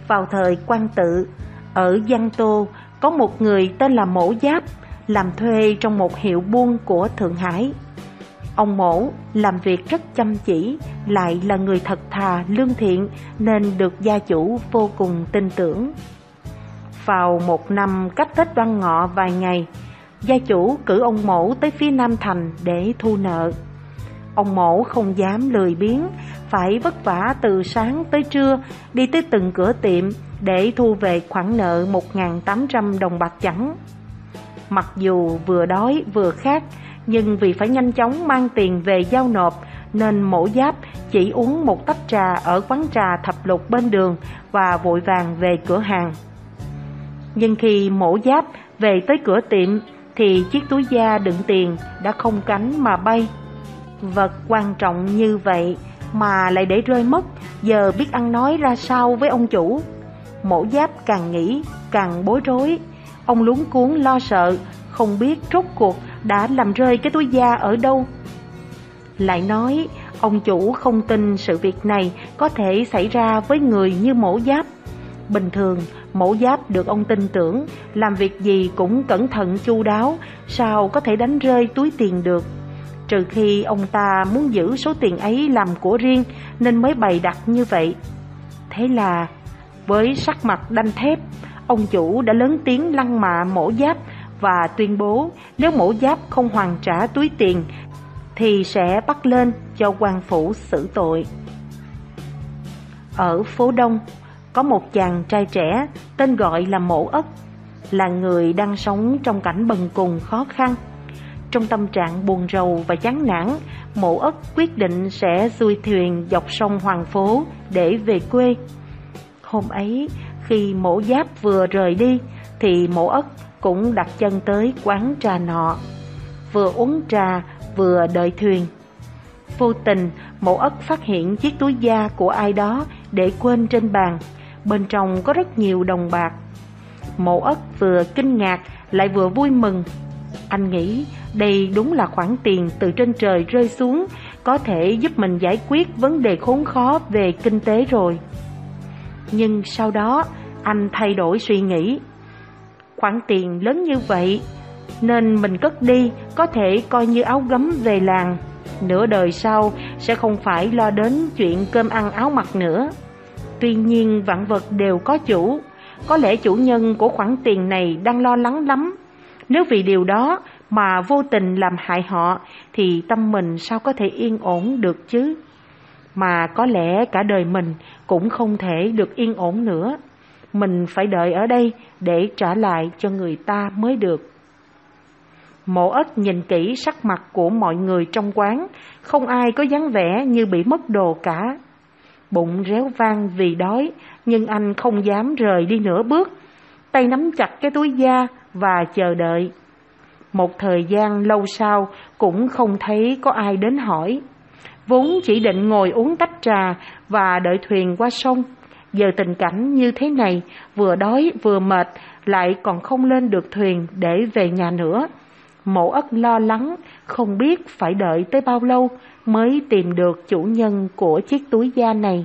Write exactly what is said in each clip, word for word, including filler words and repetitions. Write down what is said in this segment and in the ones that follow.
Vào thời Quan Tự, ở Giang Tô có một người tên là Mỗ Giáp, làm thuê trong một hiệu buôn của Thượng Hải. Ông Mỗ làm việc rất chăm chỉ, lại là người thật thà, lương thiện nên được gia chủ vô cùng tin tưởng. Vào một năm cách Tết Đoan Ngọ vài ngày, gia chủ cử ông Mỗ tới phía Nam Thành để thu nợ. Ông Mỗ không dám lười biếng, phải vất vả từ sáng tới trưa đi tới từng cửa tiệm để thu về khoản nợ một nghìn tám trăm đồng bạc trắng. Mặc dù vừa đói vừa khát, nhưng vì phải nhanh chóng mang tiền về giao nộp nên Mỗ Giáp chỉ uống một tách trà ở quán trà Thập Lục bên đường và vội vàng về cửa hàng. Nhưng khi Mỗ Giáp về tới cửa tiệm thì chiếc túi da đựng tiền đã không cánh mà bay. Vật quan trọng như vậy mà lại để rơi mất, giờ biết ăn nói ra sao với ông chủ. Mỗ Giáp càng nghĩ càng bối rối, ông luống cuống lo sợ, không biết rốt cuộc đã làm rơi cái túi da ở đâu. Lại nói ông chủ không tin sự việc này có thể xảy ra với người như Mỗ Giáp. Bình thường Mỗ Giáp được ông tin tưởng, làm việc gì cũng cẩn thận chu đáo, sao có thể đánh rơi túi tiền được. Trừ khi ông ta muốn giữ số tiền ấy làm của riêng nên mới bày đặt như vậy. Thế là với sắc mặt đanh thép, ông chủ đã lớn tiếng lăng mạ Mỗ Giáp và tuyên bố nếu Mỗ Giáp không hoàn trả túi tiền thì sẽ bắt lên cho quan phủ xử tội. Ở phố Đông có một chàng trai trẻ tên gọi là Mỗ Ất, là người đang sống trong cảnh bần cùng khó khăn. Trong tâm trạng buồn rầu và chán nản, Mỗ Ất quyết định sẽ xuôi thuyền dọc sông Hoàng Phố để về quê. Hôm ấy, khi Mỗ Giáp vừa rời đi, thì Mỗ Ất cũng đặt chân tới quán trà nọ, vừa uống trà vừa đợi thuyền. Vô tình, Mỗ Ất phát hiện chiếc túi da của ai đó để quên trên bàn, bên trong có rất nhiều đồng bạc. Mỗ Ất vừa kinh ngạc lại vừa vui mừng. Anh nghĩ đây đúng là khoản tiền từ trên trời rơi xuống, có thể giúp mình giải quyết vấn đề khốn khó về kinh tế rồi. Nhưng sau đó anh thay đổi suy nghĩ. Khoản tiền lớn như vậy nên mình cất đi có thể coi như áo gấm về làng, nửa đời sau sẽ không phải lo đến chuyện cơm ăn áo mặc nữa. Tuy nhiên vạn vật đều có chủ, có lẽ chủ nhân của khoản tiền này đang lo lắng lắm. Nếu vì điều đó mà vô tình làm hại họ thì tâm mình sao có thể yên ổn được chứ? Mà có lẽ cả đời mình cũng không thể được yên ổn nữa. Mình phải đợi ở đây để trả lại cho người ta mới được. Mỗ Ất nhìn kỹ sắc mặt của mọi người trong quán, không ai có dáng vẻ như bị mất đồ cả. Bụng réo vang vì đói, nhưng anh không dám rời đi nửa bước, tay nắm chặt cái túi da và chờ đợi. Một thời gian lâu sau cũng không thấy có ai đến hỏi. Vốn chỉ định ngồi uống tách trà và đợi thuyền qua sông, giờ tình cảnh như thế này, vừa đói vừa mệt, lại còn không lên được thuyền để về nhà nữa. Mỗ Ất lo lắng, không biết phải đợi tới bao lâu mới tìm được chủ nhân của chiếc túi da này.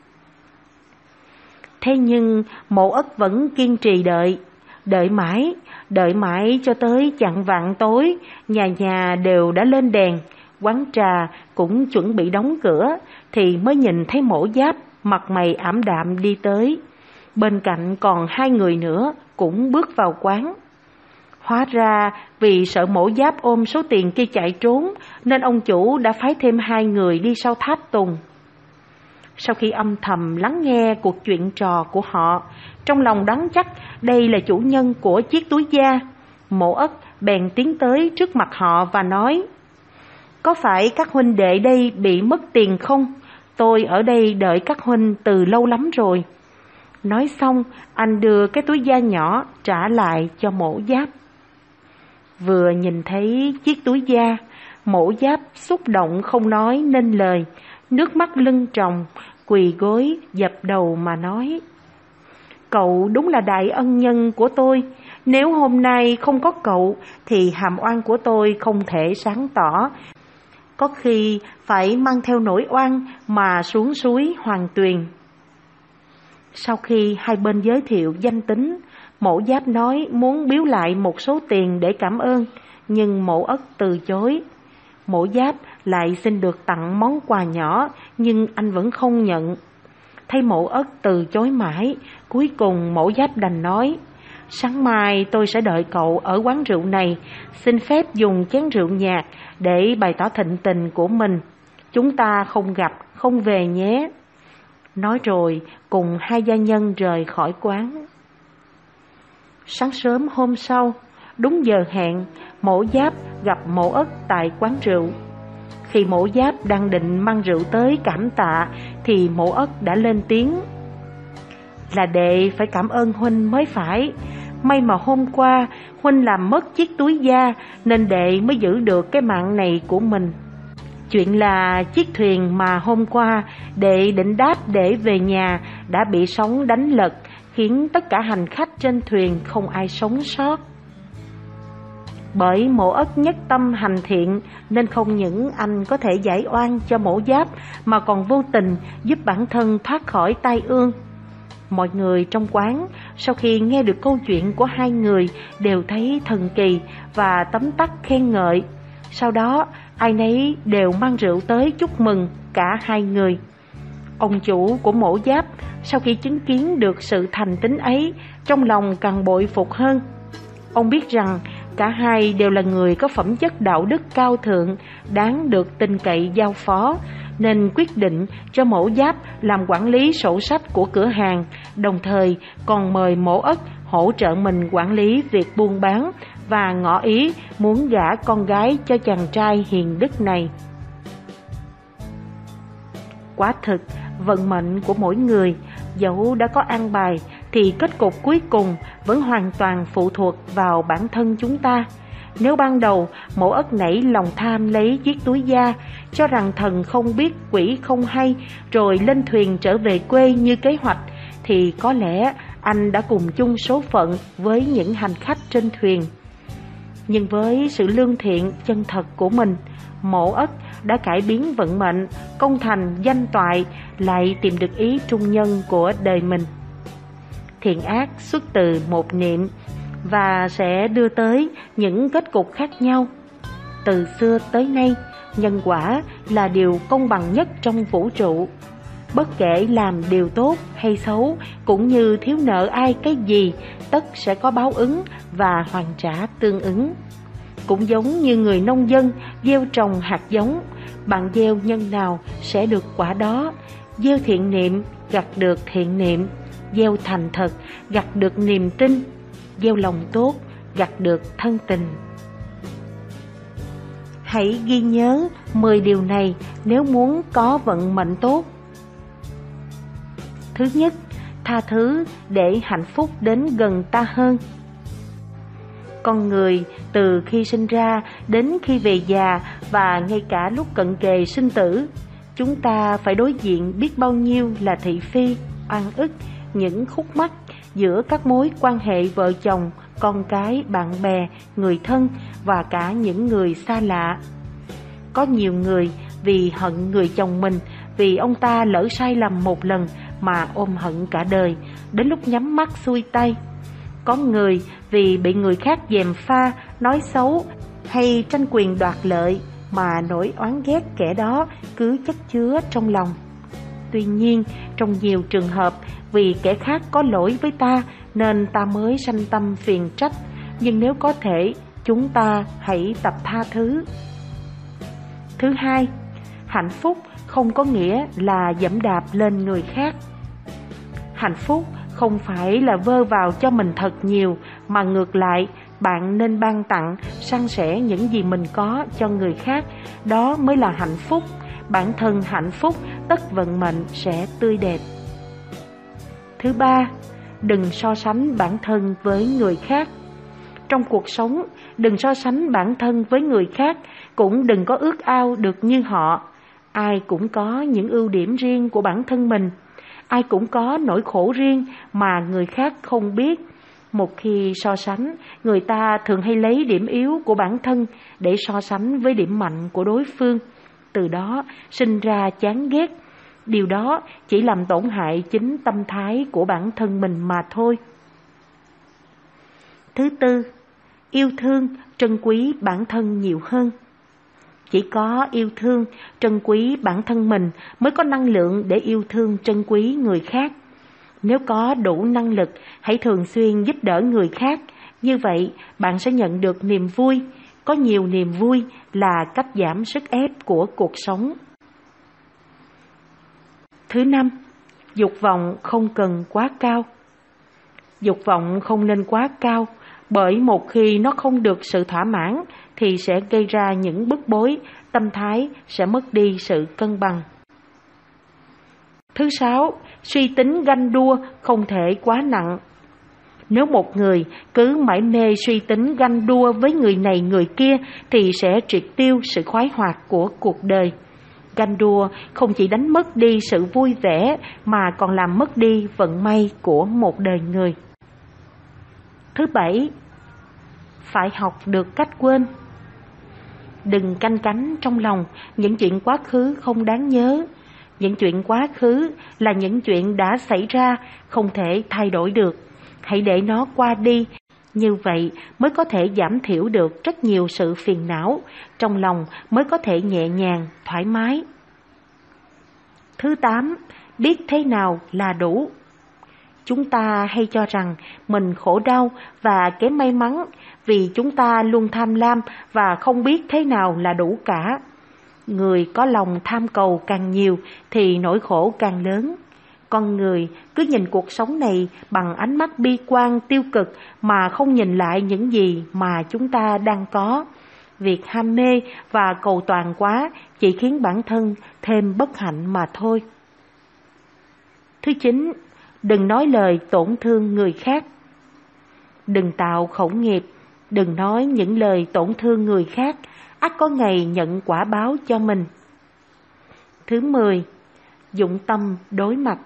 Thế nhưng Mỗ Ất vẫn kiên trì đợi, đợi mãi, đợi mãi cho tới chạng vạng tối, nhà nhà đều đã lên đèn, quán trà cũng chuẩn bị đóng cửa, thì mới nhìn thấy Mỗ Giáp mặt mày ảm đạm đi tới. Bên cạnh còn hai người nữa cũng bước vào quán. Hóa ra vì sợ Mỗ Giáp ôm số tiền kia chạy trốn nên ông chủ đã phái thêm hai người đi sau tháp tùng. Sau khi âm thầm lắng nghe cuộc chuyện trò của họ, trong lòng đoán chắc đây là chủ nhân của chiếc túi da, Mỗ Ất bèn tiến tới trước mặt họ và nói: "Có phải các huynh đệ đây bị mất tiền không? Tôi ở đây đợi các huynh từ lâu lắm rồi." Nói xong, anh đưa cái túi da nhỏ trả lại cho Mỗ Giáp. Vừa nhìn thấy chiếc túi da, Mỗ Giáp xúc động không nói nên lời, nước mắt lưng tròng, quỳ gối dập đầu mà nói: "Cậu đúng là đại ân nhân của tôi. Nếu hôm nay không có cậu thì hàm oan của tôi không thể sáng tỏ. Có khi phải mang theo nỗi oan mà xuống suối Hoàng Tuyền." Sau khi hai bên giới thiệu danh tính, Mổ Giáp nói muốn biếu lại một số tiền để cảm ơn, nhưng Mổ Ất từ chối. Mổ Giáp lại xin được tặng món quà nhỏ, nhưng anh vẫn không nhận. Thấy Mổ Ất từ chối mãi, cuối cùng Mổ Giáp đành nói: sáng mai tôi sẽ đợi cậu ở quán rượu này, xin phép dùng chén rượu nhạt để bày tỏ thịnh tình của mình. Chúng ta không gặp, không về nhé. Nói rồi cùng hai gia nhân rời khỏi quán. Sáng sớm hôm sau, đúng giờ hẹn, Mổ Giáp gặp Mổ Ất tại quán rượu. Khi Mổ Giáp đang định mang rượu tới cảm tạ thì Mổ Ất đã lên tiếng: là đệ phải cảm ơn huynh mới phải. May mà hôm qua huynh làm mất chiếc túi da nên đệ mới giữ được cái mạng này của mình. Chuyện là chiếc thuyền mà hôm qua đệ định đáp để về nhà đã bị sóng đánh lật, khiến tất cả hành khách trên thuyền không ai sống sót. Bởi Mổ Ất nhất tâm hành thiện nên không những anh có thể giải oan cho Mổ Giáp mà còn vô tình giúp bản thân thoát khỏi tai ương. Mọi người trong quán sau khi nghe được câu chuyện của hai người đều thấy thần kỳ và tấm tắc khen ngợi. Sau đó ai nấy đều mang rượu tới chúc mừng cả hai người. Ông chủ của Mổ Giáp sau khi chứng kiến được sự thành tín ấy, trong lòng càng bội phục hơn. Ông biết rằng cả hai đều là người có phẩm chất đạo đức cao thượng, đáng được tin cậy giao phó, nên quyết định cho Mổ Giáp làm quản lý sổ sách của cửa hàng, đồng thời còn mời Mổ Ất hỗ trợ mình quản lý việc buôn bán và ngỏ ý muốn gả con gái cho chàng trai hiền đức này. Quả thực, vận mệnh của mỗi người dẫu đã có an bài thì kết cục cuối cùng vẫn hoàn toàn phụ thuộc vào bản thân chúng ta. Nếu ban đầu Mổ Ất nảy lòng tham lấy chiếc túi da, cho rằng thần không biết quỷ không hay, rồi lên thuyền trở về quê như kế hoạch, thì có lẽ anh đã cùng chung số phận với những hành khách trên thuyền. Nhưng với sự lương thiện chân thật của mình, Mổ Ất đã cải biến vận mệnh, công thành danh toại, lại tìm được ý trung nhân của đời mình. Thiện ác xuất từ một niệm và sẽ đưa tới những kết cục khác nhau. Từ xưa tới nay, nhân quả là điều công bằng nhất trong vũ trụ. Bất kể làm điều tốt hay xấu, cũng như thiếu nợ ai cái gì, tất sẽ có báo ứng và hoàn trả tương ứng. Cũng giống như người nông dân gieo trồng hạt giống, bạn gieo nhân nào sẽ được quả đó. Gieo thiện niệm gặt được thiện niệm, gieo thành thật gặt được niềm tin, gieo lòng tốt gặt được thân tình. Hãy ghi nhớ mười điều này nếu muốn có vận mệnh tốt. Thứ nhất, tha thứ để hạnh phúc đến gần ta hơn. Con người từ khi sinh ra đến khi về già và ngay cả lúc cận kề sinh tử, chúng ta phải đối diện biết bao nhiêu là thị phi, oan ức, những khúc mắc giữa các mối quan hệ vợ chồng, con cái, bạn bè, người thân và cả những người xa lạ. Có nhiều người vì hận người chồng mình, vì ông ta lỡ sai lầm một lần mà ôm hận cả đời, đến lúc nhắm mắt xuôi tay. Có người vì bị người khác gièm pha, nói xấu hay tranh quyền đoạt lợi mà nỗi oán ghét kẻ đó cứ chất chứa trong lòng. Tuy nhiên, trong nhiều trường hợp, vì kẻ khác có lỗi với ta nên ta mới sanh tâm phiền trách. Nhưng nếu có thể, chúng ta hãy tập tha thứ. Thứ hai, hạnh phúc không có nghĩa là dẫm đạp lên người khác. Hạnh phúc không phải là vơ vào cho mình thật nhiều, mà ngược lại, bạn nên ban tặng, san sẻ những gì mình có cho người khác. Đó mới là hạnh phúc. Bản thân hạnh phúc, tất vận mệnh sẽ tươi đẹp. Thứ ba, đừng so sánh bản thân với người khác. Trong cuộc sống, đừng so sánh bản thân với người khác, cũng đừng có ước ao được như họ. Ai cũng có những ưu điểm riêng của bản thân mình. Ai cũng có nỗi khổ riêng mà người khác không biết. Một khi so sánh, người ta thường hay lấy điểm yếu của bản thân để so sánh với điểm mạnh của đối phương. Từ đó sinh ra chán ghét. Điều đó chỉ làm tổn hại chính tâm thái của bản thân mình mà thôi. Thứ tư, yêu thương, trân quý bản thân nhiều hơn. Chỉ có yêu thương, trân quý bản thân mình mới có năng lượng để yêu thương, trân quý người khác. Nếu có đủ năng lực, hãy thường xuyên giúp đỡ người khác. Như vậy, bạn sẽ nhận được niềm vui. Có nhiều niềm vui là cách giảm sức ép của cuộc sống. Thứ năm, dục vọng không cần quá cao. Dục vọng không nên quá cao, bởi một khi nó không được sự thỏa mãn thì sẽ gây ra những bức bối, tâm thái sẽ mất đi sự cân bằng. Thứ sáu, suy tính ganh đua không thể quá nặng. Nếu một người cứ mải mê suy tính ganh đua với người này người kia thì sẽ triệt tiêu sự khoái hoạt của cuộc đời. Ganh đua không chỉ đánh mất đi sự vui vẻ mà còn làm mất đi vận may của một đời người. Thứ bảy, phải học được cách quên. Đừng canh cánh trong lòng những chuyện quá khứ không đáng nhớ. Những chuyện quá khứ là những chuyện đã xảy ra, không thể thay đổi được. Hãy để nó qua đi. Như vậy mới có thể giảm thiểu được rất nhiều sự phiền não, trong lòng mới có thể nhẹ nhàng, thoải mái. Thứ tám, biết thế nào là đủ. Chúng ta hay cho rằng mình khổ đau và kém may mắn vì chúng ta luôn tham lam và không biết thế nào là đủ cả. Người có lòng tham cầu càng nhiều thì nỗi khổ càng lớn. Con người cứ nhìn cuộc sống này bằng ánh mắt bi quan tiêu cực mà không nhìn lại những gì mà chúng ta đang có. Việc ham mê và cầu toàn quá chỉ khiến bản thân thêm bất hạnh mà thôi. Thứ chín, đừng nói lời tổn thương người khác. Đừng tạo khẩu nghiệp, đừng nói những lời tổn thương người khác, ắt có ngày nhận quả báo cho mình. Thứ mười, dụng tâm đối mặt.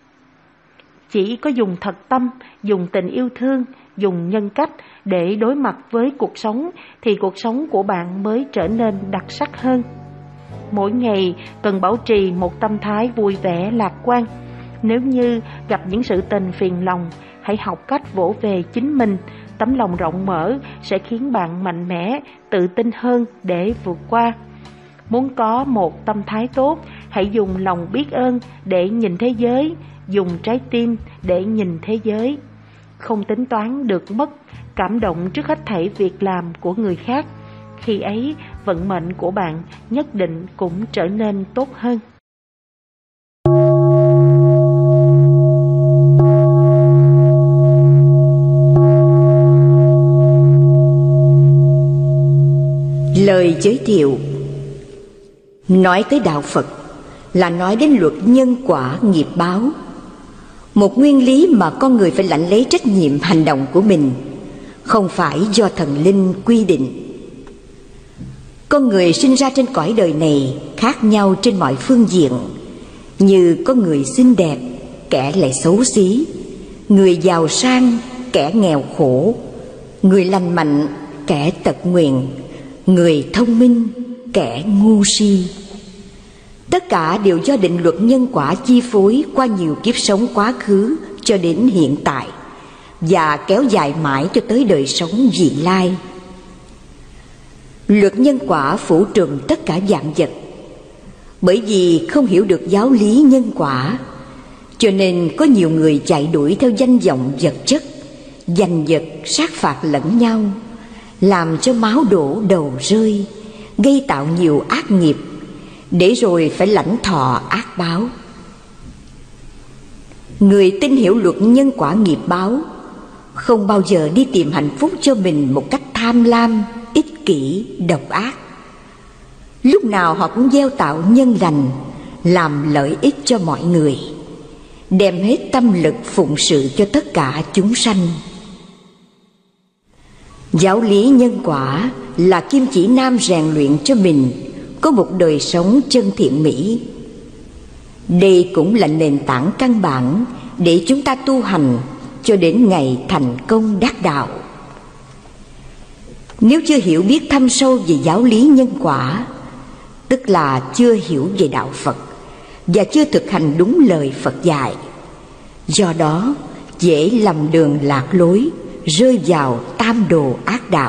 Chỉ có dùng thật tâm, dùng tình yêu thương, dùng nhân cách để đối mặt với cuộc sống thì cuộc sống của bạn mới trở nên đặc sắc hơn. Mỗi ngày cần bảo trì một tâm thái vui vẻ lạc quan. Nếu như gặp những sự tình phiền lòng, hãy học cách vỗ về chính mình. Tấm lòng rộng mở sẽ khiến bạn mạnh mẽ, tự tin hơn để vượt qua. Muốn có một tâm thái tốt, hãy dùng lòng biết ơn để nhìn thế giới, dùng trái tim để nhìn thế giới. Không tính toán được mất, cảm động trước hết thảy việc làm của người khác. Khi ấy, vận mệnh của bạn nhất định cũng trở nên tốt hơn. Lời giới thiệu. Nói tới đạo Phật là nói đến luật nhân quả nghiệp báo, một nguyên lý mà con người phải lãnh lấy trách nhiệm hành động của mình, không phải do thần linh quy định. Con người sinh ra trên cõi đời này khác nhau trên mọi phương diện, như có người xinh đẹp, kẻ lại xấu xí, người giàu sang, kẻ nghèo khổ, người lành mạnh, kẻ tật nguyền, người thông minh, kẻ ngu si. Tất cả đều do định luật nhân quả chi phối qua nhiều kiếp sống quá khứ cho đến hiện tại, và kéo dài mãi cho tới đời sống vị lai. Luật nhân quả phủ trùm tất cả vạn vật. Bởi vì không hiểu được giáo lý nhân quả, cho nên có nhiều người chạy đuổi theo danh vọng vật chất, giành giật sát phạt lẫn nhau, làm cho máu đổ đầu rơi, gây tạo nhiều ác nghiệp, để rồi phải lãnh thọ ác báo. Người tin hiểu luật nhân quả nghiệp báo không bao giờ đi tìm hạnh phúc cho mình một cách tham lam, ích kỷ, độc ác. Lúc nào họ cũng gieo tạo nhân lành, làm lợi ích cho mọi người, đem hết tâm lực phụng sự cho tất cả chúng sanh. Giáo lý nhân quả là kim chỉ nam rèn luyện cho mình có một đời sống chân thiện mỹ. Đây cũng là nền tảng căn bản để chúng ta tu hành cho đến ngày thành công đắc đạo. Nếu chưa hiểu biết thâm sâu về giáo lý nhân quả, tức là chưa hiểu về đạo Phật, và chưa thực hành đúng lời Phật dạy. Do đó dễ lầm đường lạc lối, rơi vào tam đồ ác đạo.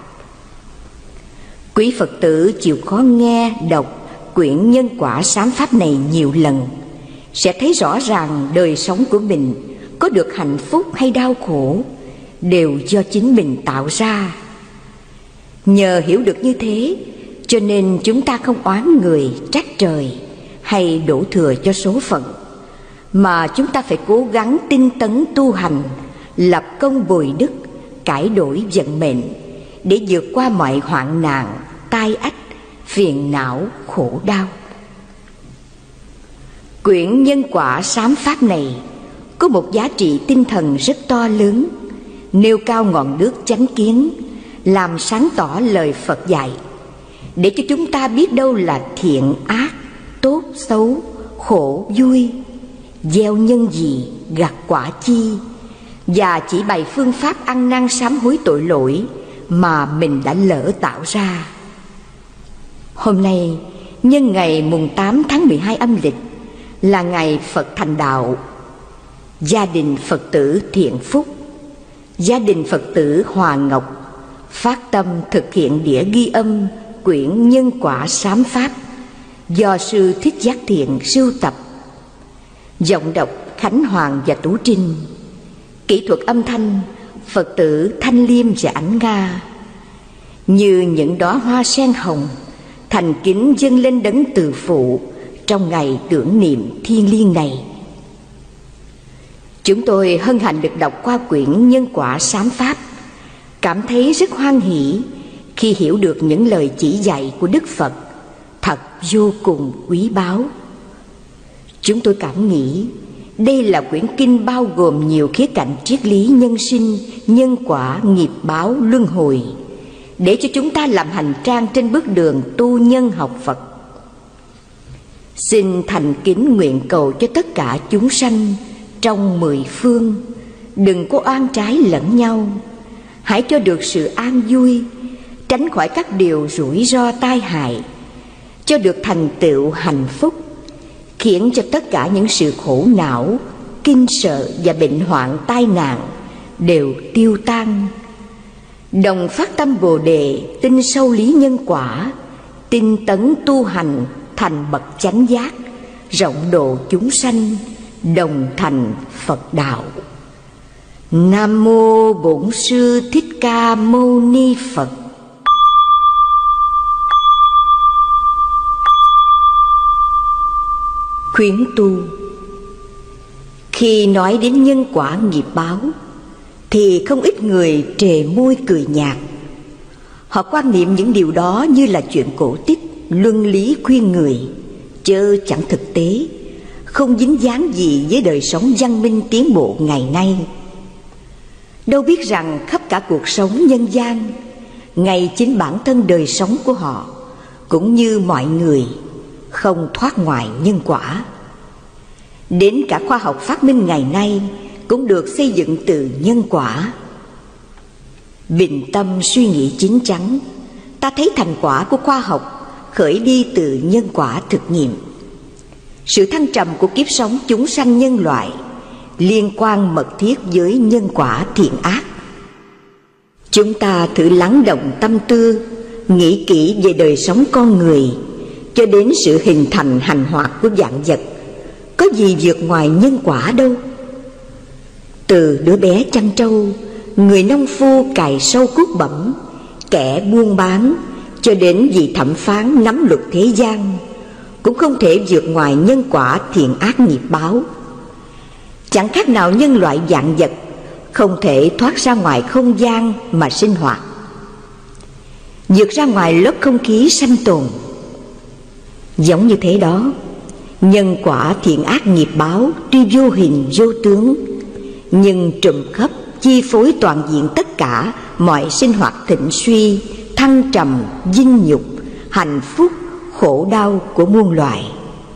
Quý Phật tử chịu khó nghe đọc quyển Nhân Quả Sám Pháp này nhiều lần, sẽ thấy rõ ràng đời sống của mình có được hạnh phúc hay đau khổ đều do chính mình tạo ra. Nhờ hiểu được như thế, cho nên chúng ta không oán người, trách trời hay đổ thừa cho số phận, mà chúng ta phải cố gắng tinh tấn tu hành, lập công bồi đức, cải đổi vận mệnh để vượt qua mọi hoạn nạn, tai ách, phiền não, khổ đau. Quyển Nhân Quả Sám Pháp này có một giá trị tinh thần rất to lớn, nêu cao ngọn đuốc chánh kiến, làm sáng tỏ lời Phật dạy, để cho chúng ta biết đâu là thiện ác, tốt xấu, khổ vui, gieo nhân gì gặt quả chi, và chỉ bày phương pháp ăn năn sám hối tội lỗi mà mình đã lỡ tạo ra. Hôm nay nhân ngày mùng tám tháng mười hai âm lịch là ngày Phật thành đạo. Gia đình Phật tử Thiện Phúc, gia đình Phật tử Hòa Ngọc phát tâm thực hiện đĩa ghi âm quyển Nhân Quả Sám Pháp do sư Thích Giác Thiện sưu tập. Giọng đọc Khánh Hoàng và Tú Trinh. Kỹ thuật âm thanh Phật tử Thanh Liêm và Ánh Nga. Như những đóa hoa sen hồng thành kính dâng lên đấng từ phụ trong ngày tưởng niệm thiêng liêng này. Chúng tôi hân hạnh được đọc qua quyển Nhân Quả Sám Pháp, cảm thấy rất hoan hỷ khi hiểu được những lời chỉ dạy của Đức Phật, thật vô cùng quý báu. Chúng tôi cảm nghĩ đây là quyển kinh bao gồm nhiều khía cạnh triết lý nhân sinh, nhân quả, nghiệp báo, luân hồi, để cho chúng ta làm hành trang trên bước đường tu nhân học Phật. Xin thành kính nguyện cầu cho tất cả chúng sanh trong mười phương đừng có oan trái lẫn nhau, hãy cho được sự an vui, tránh khỏi các điều rủi ro tai hại, cho được thành tựu hạnh phúc, khiến cho tất cả những sự khổ não, kinh sợ và bệnh hoạn tai nạn đều tiêu tan. Đồng phát tâm Bồ Đề, tin sâu lý nhân quả, tinh tấn tu hành thành bậc chánh giác, rộng độ chúng sanh, đồng thành Phật đạo. Nam mô Bổn Sư Thích Ca Mâu Ni Phật. Khuyến tu. Khi nói đến nhân quả nghiệp báo thì không ít người trề môi cười nhạt. Họ quan niệm những điều đó như là chuyện cổ tích, luân lý khuyên người, chớ chẳng thực tế, không dính dáng gì với đời sống văn minh tiến bộ ngày nay. Đâu biết rằng khắp cả cuộc sống nhân gian, ngay chính bản thân đời sống của họ cũng như mọi người không thoát ngoài nhân quả. Đến cả khoa học phát minh ngày nay cũng được xây dựng từ nhân quả. Bình tâm suy nghĩ chín chắn, ta thấy thành quả của khoa học khởi đi từ nhân quả thực nghiệm. Sự thăng trầm của kiếp sống chúng sanh nhân loại liên quan mật thiết với nhân quả thiện ác. Chúng ta thử lắng động tâm tư, nghĩ kỹ về đời sống con người, cho đến sự hình thành hành hoạt của vạn vật, có gì vượt ngoài nhân quả đâu. Từ đứa bé chăn trâu, người nông phu cày sâu cuốc bẩm, kẻ buôn bán, cho đến vị thẩm phán nắm luật thế gian, cũng không thể vượt ngoài nhân quả thiện ác nghiệp báo. Chẳng khác nào nhân loại vạn vật không thể thoát ra ngoài không gian mà sinh hoạt, vượt ra ngoài lớp không khí sanh tồn. Giống như thế đó, nhân quả thiện ác nghiệp báo tuy vô hình vô tướng, nhưng trùm khắp chi phối toàn diện tất cả mọi sinh hoạt thịnh suy, thăng trầm, vinh nhục, hạnh phúc, khổ đau của muôn loài.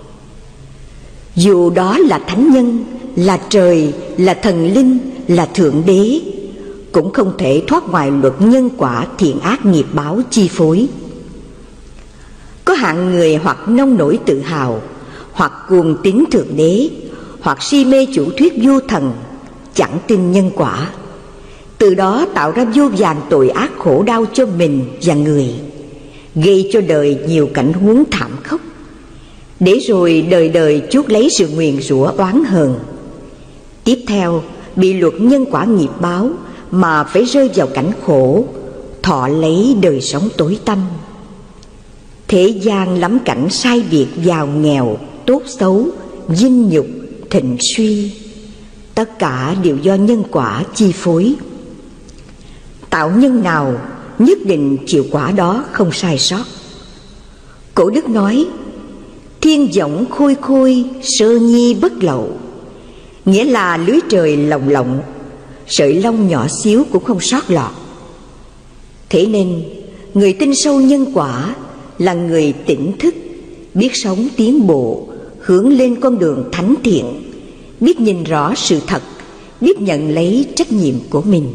Dù đó là thánh nhân, là trời, là thần linh, là thượng đế, cũng không thể thoát ngoài luật nhân quả thiện ác nghiệp báo chi phối. Có hạng người hoặc nông nổi tự hào, hoặc cuồng tín thượng đế, hoặc si mê chủ thuyết vô thần, chẳng tin nhân quả. Từ đó tạo ra vô vàn tội ác khổ đau cho mình và người, gây cho đời nhiều cảnh huống thảm khốc, để rồi đời đời chuốc lấy sự nguyền rủa oán hờn. Tiếp theo bị luật nhân quả nghiệp báo mà phải rơi vào cảnh khổ, thọ lấy đời sống tối tăm. Thế gian lắm cảnh sai biệt, giàu nghèo, tốt xấu, vinh nhục, thịnh suy, tất cả đều do nhân quả chi phối. Tạo nhân nào nhất định chịu quả đó không sai sót. Cổ đức nói: thiên võng khôi khôi, sơ nhi bất lậu, nghĩa là lưới trời lồng lộng, sợi lông nhỏ xíu cũng không sót lọt. Thế nên người tin sâu nhân quả là người tỉnh thức, biết sống tiến bộ, hướng lên con đường thánh thiện, biết nhìn rõ sự thật, biết nhận lấy trách nhiệm của mình.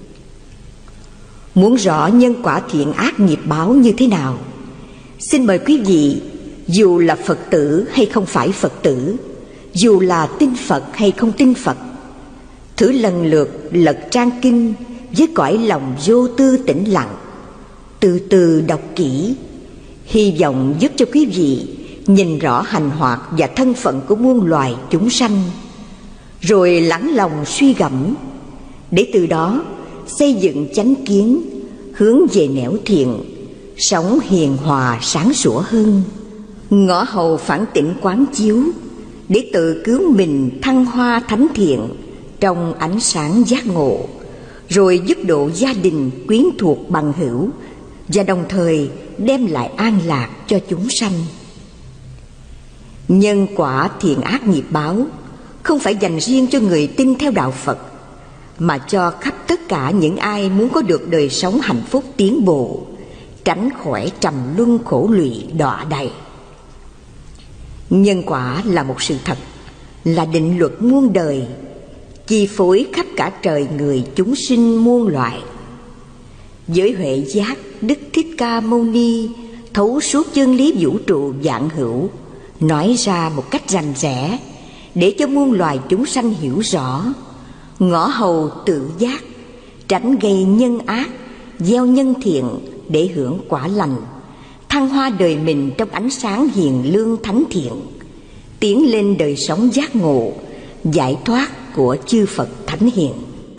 Muốn rõ nhân quả thiện ác nghiệp báo như thế nào, xin mời quý vị, dù là Phật tử hay không phải Phật tử, dù là tin Phật hay không tin Phật, thử lần lượt lật trang kinh với cõi lòng vô tư tĩnh lặng, từ từ đọc kỹ, hy vọng giúp cho quý vị nhìn rõ hành hoạt và thân phận của muôn loài chúng sanh, rồi lắng lòng suy gẫm, để từ đó xây dựng chánh kiến, hướng về nẻo thiện, sống hiền hòa sáng sủa hơn, ngõ hầu phản tỉnh quán chiếu, để tự cứu mình thăng hoa thánh thiện trong ánh sáng giác ngộ, rồi giúp độ gia đình, quyến thuộc, bằng hữu, và đồng thời đem lại an lạc cho chúng sanh. Nhân quả thiện ác nghiệp báo không phải dành riêng cho người tin theo đạo Phật, mà cho khắp tất cả những ai muốn có được đời sống hạnh phúc tiến bộ, tránh khỏi trầm luân khổ lụy đọa đầy. Nhân quả là một sự thật, là định luật muôn đời, chi phối khắp cả trời người chúng sinh muôn loại. Với huệ giác, Đức Thích Ca Mâu Ni thấu suốt chân lý vũ trụ vạn hữu, nói ra một cách rành rẽ để cho muôn loài chúng sanh hiểu rõ, ngõ hầu tự giác, tránh gây nhân ác, gieo nhân thiện để hưởng quả lành, thăng hoa đời mình trong ánh sáng hiền lương thánh thiện, tiến lên đời sống giác ngộ, giải thoát của chư Phật thánh hiền.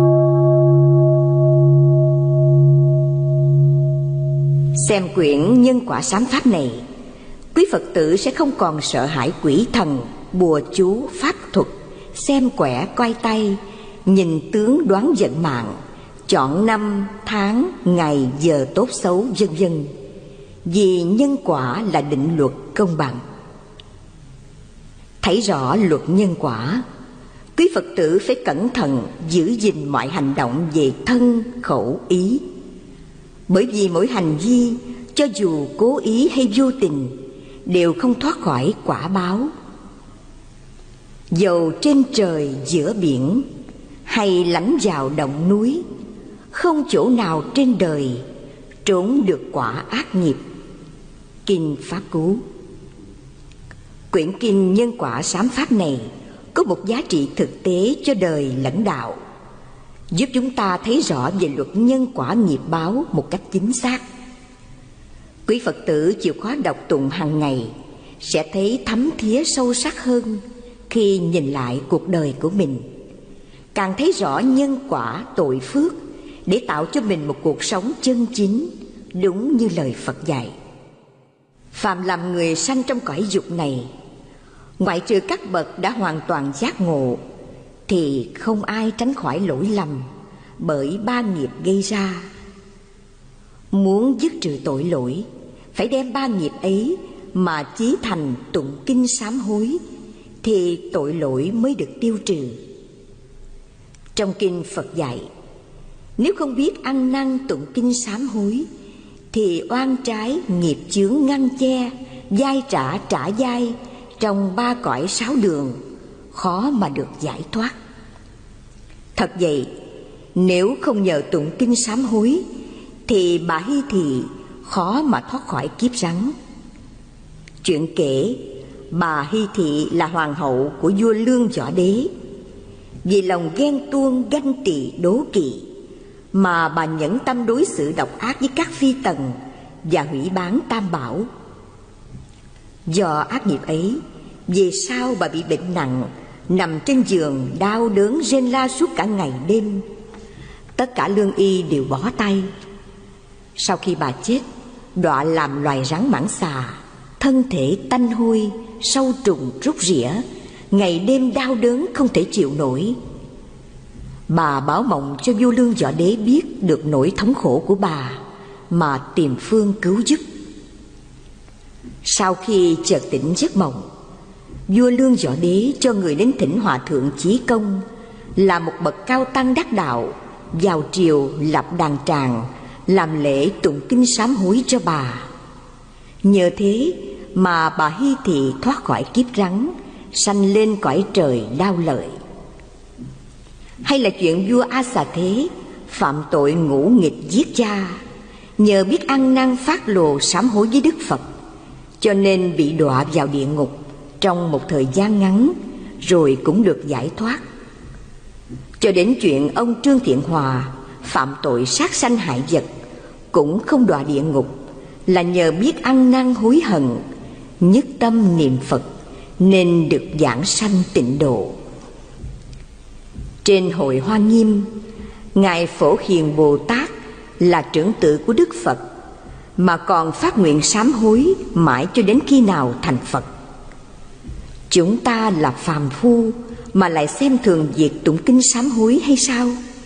Xem quyển Nhân quả sám pháp này, quý Phật tử sẽ không còn sợ hãi quỷ thần, bùa chú, pháp thuật, xem quẻ coi tay, nhìn tướng đoán vận mạng, chọn năm, tháng, ngày, giờ tốt xấu, vân vân. Vì nhân quả là định luật công bằng. Thấy rõ luật nhân quả, quý Phật tử phải cẩn thận giữ gìn mọi hành động về thân, khẩu, ý. Bởi vì mỗi hành vi, cho dù cố ý hay vô tình, đều không thoát khỏi quả báo. Dầu trên trời giữa biển, hay lánh vào động núi, không chỗ nào trên đời trốn được quả ác nghiệp. Kinh Pháp Cú. Quyển kinh Nhân quả sám pháp này có một giá trị thực tế cho đời lẫn đạo, giúp chúng ta thấy rõ về luật nhân quả nghiệp báo một cách chính xác. Quý Phật tử chịu khó đọc tụng hàng ngày sẽ thấy thấm thía sâu sắc hơn khi nhìn lại cuộc đời của mình, càng thấy rõ nhân quả tội phước để tạo cho mình một cuộc sống chân chính, đúng như lời Phật dạy. Phàm làm người sanh trong cõi dục này, ngoại trừ các bậc đã hoàn toàn giác ngộ, thì không ai tránh khỏi lỗi lầm bởi ba nghiệp gây ra. Muốn dứt trừ tội lỗi, phải đem ba nghiệp ấy mà chí thành tụng kinh sám hối, thì tội lỗi mới được tiêu trừ. Trong kinh Phật dạy, nếu không biết ăn năn tụng kinh sám hối, thì oan trái nghiệp chướng ngăn che, dai trả trả dai trong ba cõi sáu đường, khó mà được giải thoát. Thật vậy, nếu không nhờ tụng kinh sám hối, thì bà Hy Thị khó mà thoát khỏi kiếp rắn. Chuyện kể, bà Hy Thị là hoàng hậu của vua Lương Võ Đế. Vì lòng ghen tuông, ganh tị, đố kỵ mà bà nhẫn tâm đối xử độc ác với các phi tần và hủy bán Tam Bảo. Do ác nghiệp ấy, về sau bà bị bệnh nặng, nằm trên giường đau đớn rên la suốt cả ngày đêm. Tất cả lương y đều bỏ tay. Sau khi bà chết, đọa làm loài rắn mãng xà, thân thể tanh hôi, sâu trùng rút rỉa, ngày đêm đau đớn không thể chịu nổi. Bà báo mộng cho vua Lương Võ Đế biết được nỗi thống khổ của bà mà tìm phương cứu giúp. Sau khi chợt tỉnh giấc mộng, vua Lương Võ Đế cho người đến thỉnh Hòa thượng Chí Công, là một bậc cao tăng đắc đạo, vào triều lập đàn tràng, làm lễ tụng kinh sám hối cho bà. Nhờ thế mà bà Hy Thị thoát khỏi kiếp rắn, sanh lên cõi trời đao lợi. Hay là chuyện vua A Xà Thế phạm tội ngũ nghịch giết cha, nhờ biết ăn năn phát lồ sám hối với Đức Phật, cho nên bị đọa vào địa ngục trong một thời gian ngắn, rồi cũng được giải thoát. Cho đến chuyện ông Trương Thiện Hòa phạm tội sát sanh hại vật, cũng không đọa địa ngục, là nhờ biết ăn năn hối hận, nhất tâm niệm Phật, nên được giảng sanh tịnh độ. Trên hội Hoa Nghiêm, Ngài Phổ Hiền Bồ Tát là trưởng tử của Đức Phật, mà còn phát nguyện sám hối mãi cho đến khi nào thành Phật. Chúng ta là phàm phu mà lại xem thường việc tụng kinh sám hối hay sao?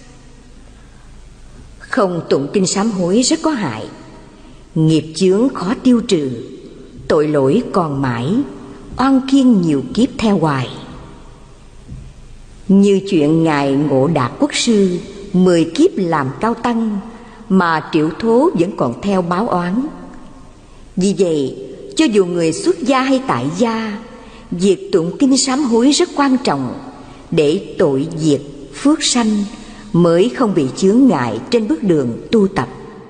Không tụng kinh sám hối rất có hại. Nghiệp chướng khó tiêu trừ, tội lỗi còn mãi, oan khiên nhiều kiếp theo hoài. Như chuyện Ngài Ngộ Đạt Quốc Sư mười kiếp làm cao tăng mà triệu thố vẫn còn theo báo oán. Vì vậy, cho dù người xuất gia hay tại gia, việc tụng kinh sám hối rất quan trọng để tội diệt phước sanh, mới không bị chướng ngại trên bước đường tu tập.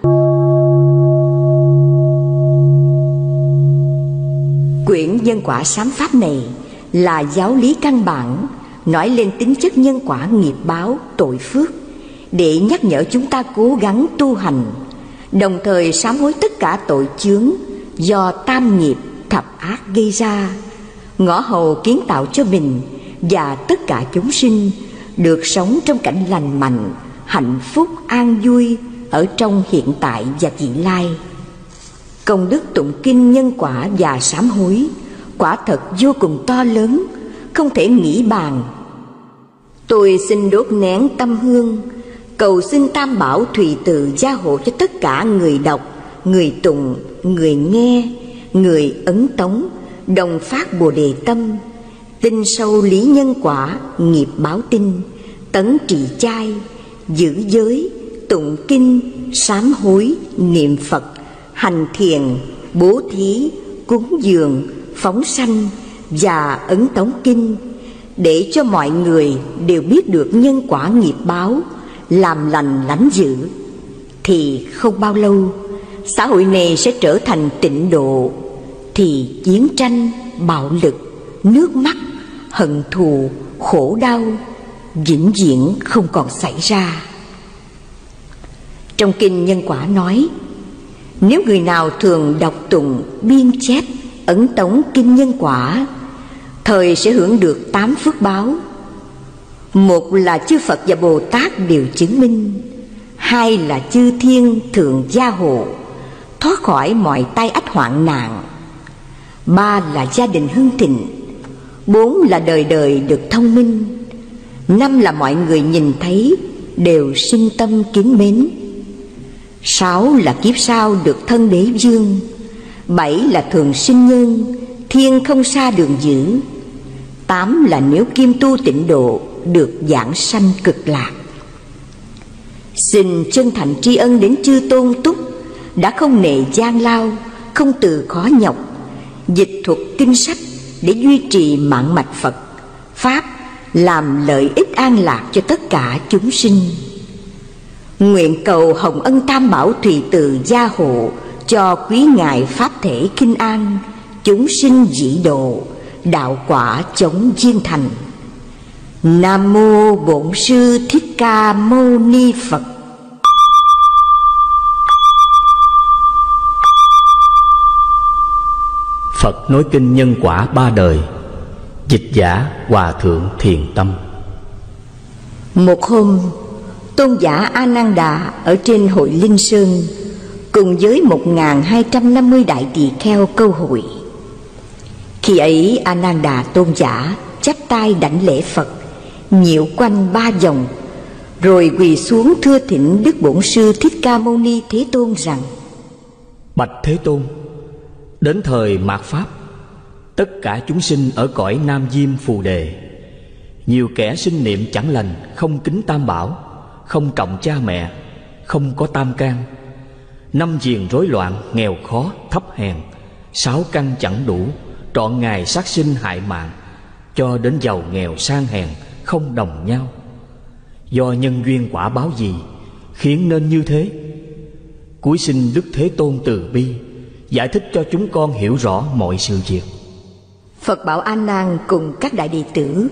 Quyển Nhân Quả Sám Pháp này là giáo lý căn bản, nói lên tính chất nhân quả nghiệp báo tội phước, để nhắc nhở chúng ta cố gắng tu hành, đồng thời sám hối tất cả tội chướng do tam nghiệp thập ác gây ra, ngõ hầu kiến tạo cho mình và tất cả chúng sinh được sống trong cảnh lành mạnh, hạnh phúc, an vui ở trong hiện tại và vị lai. Công đức tụng kinh nhân quả và sám hối quả thật vô cùng to lớn, không thể nghĩ bàn. Tôi xin đốt nén tâm hương, cầu xin Tam Bảo Thùy Từ gia hộ cho tất cả người đọc, người tụng, người nghe, người ấn tống, đồng phát Bồ Đề tâm, tin sâu lý nhân quả, nghiệp báo tinh, tấn trì chay, giữ giới, tụng kinh, sám hối, niệm Phật, hành thiền, bố thí, cúng dường, phóng sanh và ấn tống kinh, để cho mọi người đều biết được nhân quả nghiệp báo, làm lành lánh dữ, thì không bao lâu xã hội này sẽ trở thành tịnh độ, thì chiến tranh, bạo lực, nước mắt, hận thù, khổ đau vĩnh viễn không còn xảy ra. Trong kinh Nhân Quả nói, nếu người nào thường đọc tụng, biên chép, ấn tống kinh Nhân Quả, thời sẽ hưởng được tám phước báo. Một là chư Phật và Bồ Tát đều chứng minh, hai là chư thiên thường gia hộ, thoát khỏi mọi tai ách hoạn nạn, ba là gia đình hưng thịnh, bốn là đời đời được thông minh, năm là mọi người nhìn thấy đều sinh tâm kính mến, sáu là kiếp sau được thân đế vương, bảy là thường sinh nhân, thiên không xa đường dữ, tám là nếu kim tu tịnh độ được giảng sanh cực lạc. Xin chân thành tri ân đến chư tôn túc đã không nề gian lao, không từ khó nhọc, dịch thuật kinh sách để duy trì mạng mạch Phật Pháp, làm lợi ích an lạc cho tất cả chúng sinh. Nguyện cầu hồng ân Tam Bảo Thùy Từ gia hộ cho quý ngài Pháp thể Kinh An, chúng sinh dị độ, đạo quả chống viên thành. Nam mô Bổn Sư Thích Ca Mâu Ni Phật. Phật nói kinh nhân quả ba đời. Dịch giả Hòa Thượng Thiền Tâm. Một hôm, tôn giả A Nan Đà ở trên hội Linh Sơn cùng với một nghìn hai trăm năm mươi đại tỳ kheo câu hội. Khi ấy A Nan Đà tôn giả chắp tay đảnh lễ Phật, nhiễu quanh ba vòng, rồi quỳ xuống thưa thỉnh Đức Bổn Sư Thích Ca Mâu Ni Thế Tôn rằng: Bạch Thế Tôn, đến thời mạt Pháp, tất cả chúng sinh ở cõi Nam Diêm Phù Đề, nhiều kẻ sinh niệm chẳng lành, không kính Tam Bảo, không trọng cha mẹ, không có tam can, năm diền rối loạn, nghèo khó, thấp hèn, sáu căn chẳng đủ, trọn ngày sát sinh hại mạng, cho đến giàu nghèo sang hèn không đồng nhau. Do nhân duyên quả báo gì khiến nên như thế? Cuối xin Đức Thế Tôn từ bi giải thích cho chúng con hiểu rõ mọi sự việc. Phật bảo A Nan cùng các đại đệ tử: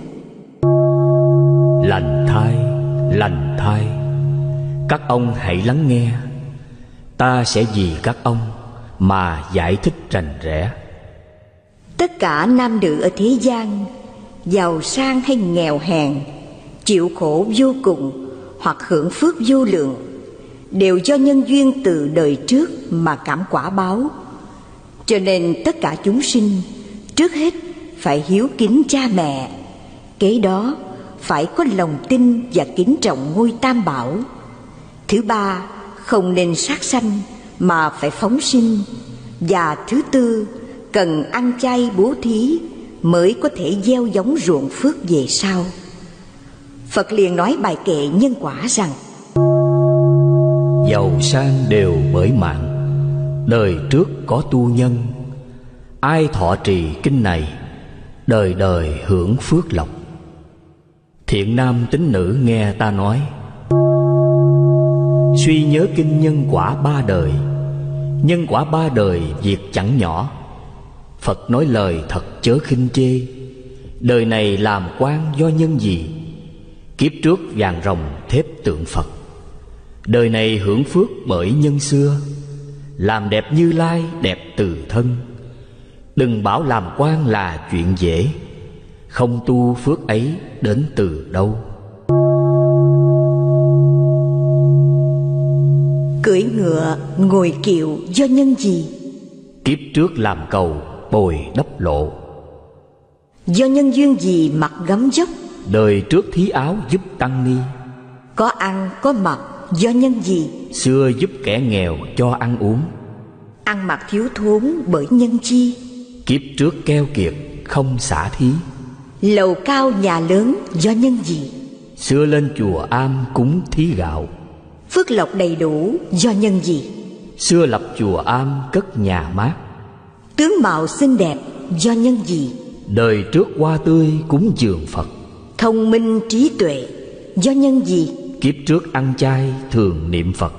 Lành thai, lành thai, các ông hãy lắng nghe. Ta sẽ vì các ông mà giải thích rành rẽ. Tất cả nam nữ ở thế gian, giàu sang hay nghèo hèn, chịu khổ vô cùng hoặc hưởng phước vô lượng, đều do nhân duyên từ đời trước mà cảm quả báo. Cho nên tất cả chúng sinh trước hết phải hiếu kính cha mẹ, kế đó phải có lòng tin và kính trọng ngôi Tam Bảo. Thứ ba, không nên sát sanh mà phải phóng sinh. Và thứ tư, cần ăn chay bố thí mới có thể gieo giống ruộng phước về sau. Phật liền nói bài kệ nhân quả rằng: Giàu sang đều bởi mạng, đời trước có tu nhân, ai thọ trì kinh này, đời đời hưởng phước lộc. Thiện nam tín nữ nghe ta nói, suy nhớ kinh nhân quả ba đời. Nhân quả ba đời việc chẳng nhỏ, Phật nói lời thật chớ khinh chê. Đời này làm quan do nhân gì? Kiếp trước vàng rồng thép tượng Phật. Đời này hưởng phước bởi nhân xưa, làm đẹp Như Lai đẹp từ thân. Đừng bảo làm quan là chuyện dễ, không tu phước ấy đến từ đâu. Cưỡi ngựa ngồi kiệu do nhân gì? Kiếp trước làm cầu bồi đắp lộ. Do nhân duyên gì mặc gấm dốc? Đời trước thí áo giúp tăng ni. Có ăn có mặc do nhân gì? Xưa giúp kẻ nghèo cho ăn uống. Ăn mặc thiếu thốn bởi nhân chi? Kiếp trước keo kiệt không xả thí. Lầu cao nhà lớn do nhân gì? Xưa lên chùa am cúng thí gạo. Phước lộc đầy đủ do nhân gì? Xưa lập chùa am cất nhà mát. Tướng mạo xinh đẹp do nhân gì? Đời trước hoa tươi cúng dường Phật. Thông minh trí tuệ do nhân gì? Kiếp trước ăn chay thường niệm Phật.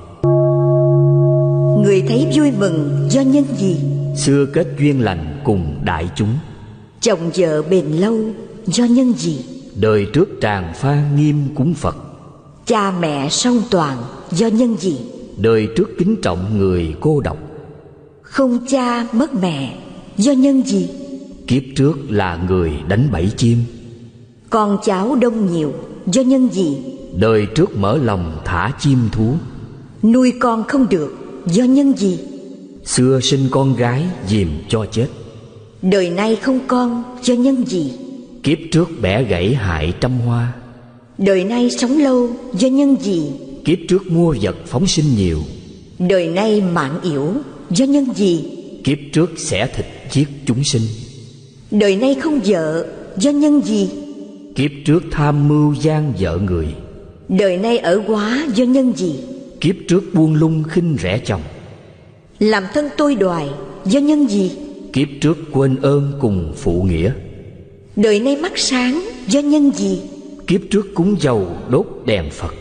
Người thấy vui mừng do nhân gì? Xưa kết duyên lành cùng đại chúng. Chồng vợ bền lâu do nhân gì? Đời trước tràng pha nghiêm cúng Phật. Cha mẹ song toàn do nhân gì? Đời trước kính trọng người cô độc. Không cha mất mẹ do nhân gì? Kiếp trước là người đánh bẫy chim. Con cháu đông nhiều do nhân gì? Đời trước mở lòng thả chim thú. Nuôi con không được do nhân gì? Xưa sinh con gái dìm cho chết. Đời nay không con do nhân gì? Kiếp trước bẻ gãy hại trăm hoa. Đời nay sống lâu do nhân gì? Kiếp trước mua vật phóng sinh nhiều. Đời nay mạng yểu do nhân gì? Kiếp trước xẻ thịt giết chúng sinh. Đời nay không vợ do nhân gì? Kiếp trước tham mưu gian vợ người. Đời nay ở quá do nhân gì? Kiếp trước buông lung khinh rẻ chồng. Làm thân tôi đoài do nhân gì? Kiếp trước quên ơn cùng phụ nghĩa. Đời nay mắt sáng do nhân gì? Kiếp trước cúng dầu đốt đèn Phật.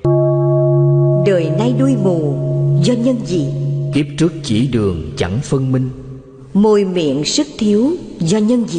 Đời nay đuôi mù do nhân gì? Kiếp trước chỉ đường chẳng phân minh. Môi miệng sức thiếu do nhân gì?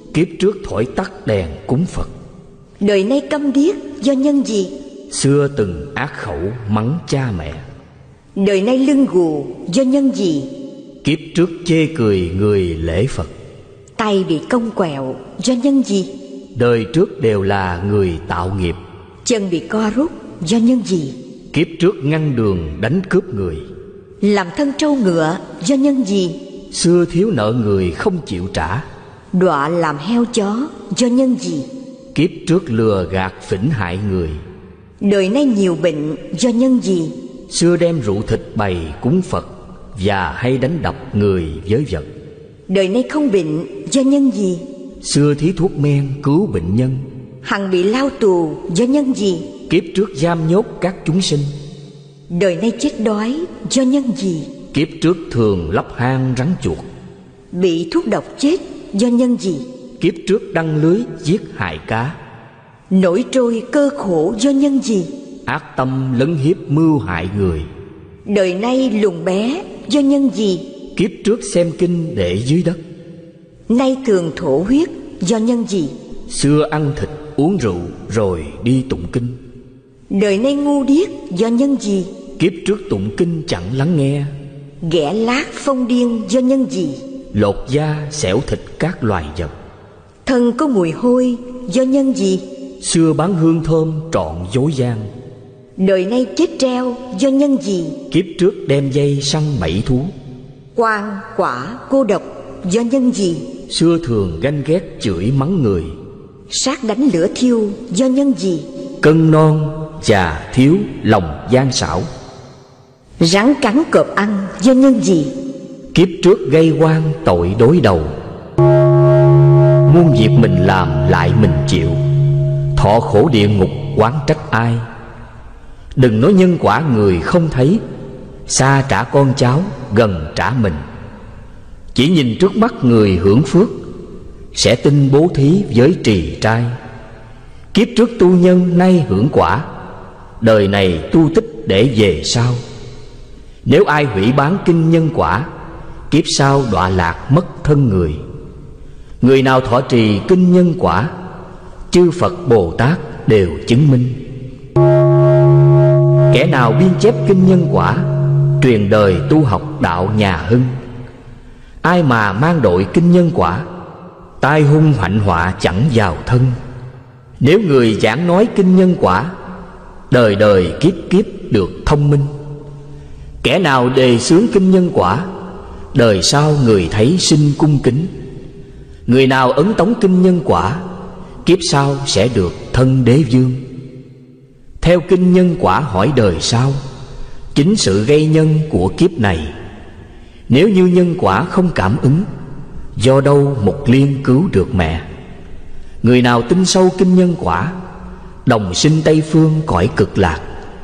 Kiếp trước thổi tắt đèn cúng Phật. Đời nay câm điếc do nhân gì? Xưa từng ác khẩu mắng cha mẹ. Đời nay lưng gù do nhân gì? Kiếp trước chê cười người lễ Phật. Tay bị cong quẹo do nhân gì? Đời trước đều là người tạo nghiệp. Chân bị co rút do nhân gì? Kiếp trước ngăn đường đánh cướp người. Làm thân trâu ngựa do nhân gì? Xưa thiếu nợ người không chịu trả. Đọa làm heo chó do nhân gì? Kiếp trước lừa gạt phỉnh hại người. Đời nay nhiều bệnh do nhân gì? Xưa đem rượu thịt bày cúng Phật và hay đánh đập người với vật. Đời nay không bệnh do nhân gì? Xưa thí thuốc men cứu bệnh nhân. Hằng bị lao tù do nhân gì? Kiếp trước giam nhốt các chúng sinh. Đời nay chết đói do nhân gì? Kiếp trước thường lấp hang rắn chuột. Bị thuốc độc chết do nhân gì? Kiếp trước đăng lưới giết hại cá. Nổi trôi cơ khổ do nhân gì? Ác tâm lấn hiếp mưu hại người. Đời nay lùn bé do nhân gì? Kiếp trước xem kinh để dưới đất. Nay thường thổ huyết do nhân gì? Xưa ăn thịt uống rượu rồi đi tụng kinh. Đời nay ngu điếc do nhân gì? Kiếp trước tụng kinh chẳng lắng nghe. Ghẻ lác phong điên do nhân gì? Lột da xẻo thịt các loài vật. Thân có mùi hôi do nhân gì? Xưa bán hương thơm trọn dối gian. Đời nay chết treo do nhân gì? Kiếp trước đem dây săn bẫy thú. Quan quả cô độc do nhân gì? Xưa thường ganh ghét chửi mắng người. Sát đánh lửa thiêu do nhân gì? Cân non già thiếu lòng gian xảo. Rắn cắn cọp ăn do nhân gì? Kiếp trước gây oan tội đối đầu. Muôn việc mình làm lại mình chịu. Thọ khổ địa ngục oán trách ai. Đừng nói nhân quả người không thấy. Xa trả con cháu gần trả mình. Chỉ nhìn trước mắt người hưởng phước. Sẽ tin bố thí với trì trai. Kiếp trước tu nhân nay hưởng quả. Đời này tu tích để về sau. Nếu ai hủy bán kinh nhân quả, kiếp sau đọa lạc mất thân người. Người nào thọ trì kinh nhân quả, chư Phật Bồ Tát đều chứng minh. Kẻ nào biên chép kinh nhân quả, truyền đời tu học đạo nhà hưng. Ai mà mang đội kinh nhân quả, tai hung hạnh họa chẳng vào thân. Nếu người giảng nói kinh nhân quả, đời đời kiếp kiếp được thông minh. Kẻ nào đề xướng kinh nhân quả, đời sau người thấy sinh cung kính. Người nào ấn tống kinh nhân quả, kiếp sau sẽ được thân đế vương. Theo kinh nhân quả hỏi đời sau, chính sự gây nhân của kiếp này. Nếu như nhân quả không cảm ứng, do đâu một liên cứu được mẹ. Người nào tin sâu kinh nhân quả, đồng sinh Tây phương cõi cực lạc.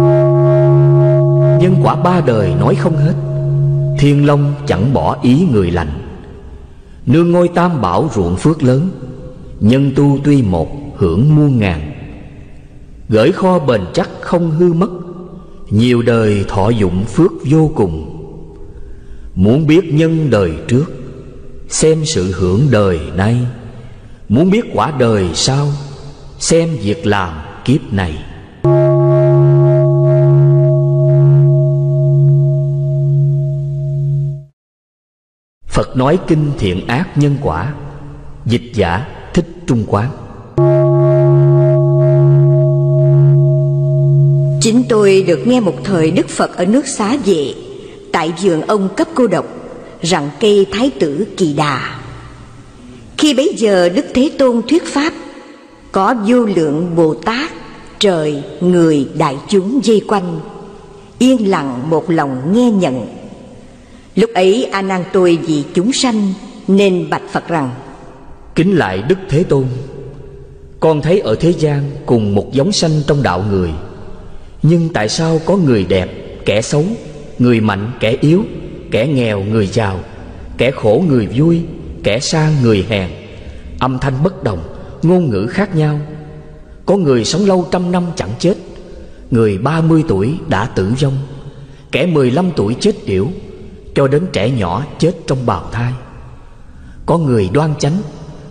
Nhân quả ba đời nói không hết, Thiên Long chẳng bỏ ý người lành. Nương ngôi tam bảo ruộng phước lớn, nhân tu tuy một hưởng muôn ngàn. Gửi kho bền chắc không hư mất, nhiều đời thọ dụng phước vô cùng. Muốn biết nhân đời trước, xem sự hưởng đời nay. Muốn biết quả đời sau, xem việc làm kiếp này. Phật nói kinh thiện ác nhân quả. Dịch giả Thích Trung Quán. Chính tôi được nghe một thời Đức Phật ở nước Xá Vệ, tại vườn ông cấp cô độc, rặng cây Thái tử Kỳ Đà. Khi bấy giờ Đức Thế Tôn thuyết pháp, có vô lượng Bồ Tát, trời, người, đại chúng vây quanh, yên lặng một lòng nghe nhận. Lúc ấy A Nan tôi vì chúng sanh nên bạch Phật rằng: Kính lại Đức Thế Tôn, con thấy ở thế gian cùng một giống sanh trong đạo người, nhưng tại sao có người đẹp, kẻ xấu, người mạnh, kẻ yếu, kẻ nghèo, người giàu, kẻ khổ, người vui, kẻ sang, người hèn, âm thanh bất đồng, ngôn ngữ khác nhau. Có người sống lâu trăm năm chẳng chết, người ba mươi tuổi đã tử vong, kẻ mười lăm tuổi chết yểu, cho đến trẻ nhỏ chết trong bào thai. Có người đoan chánh,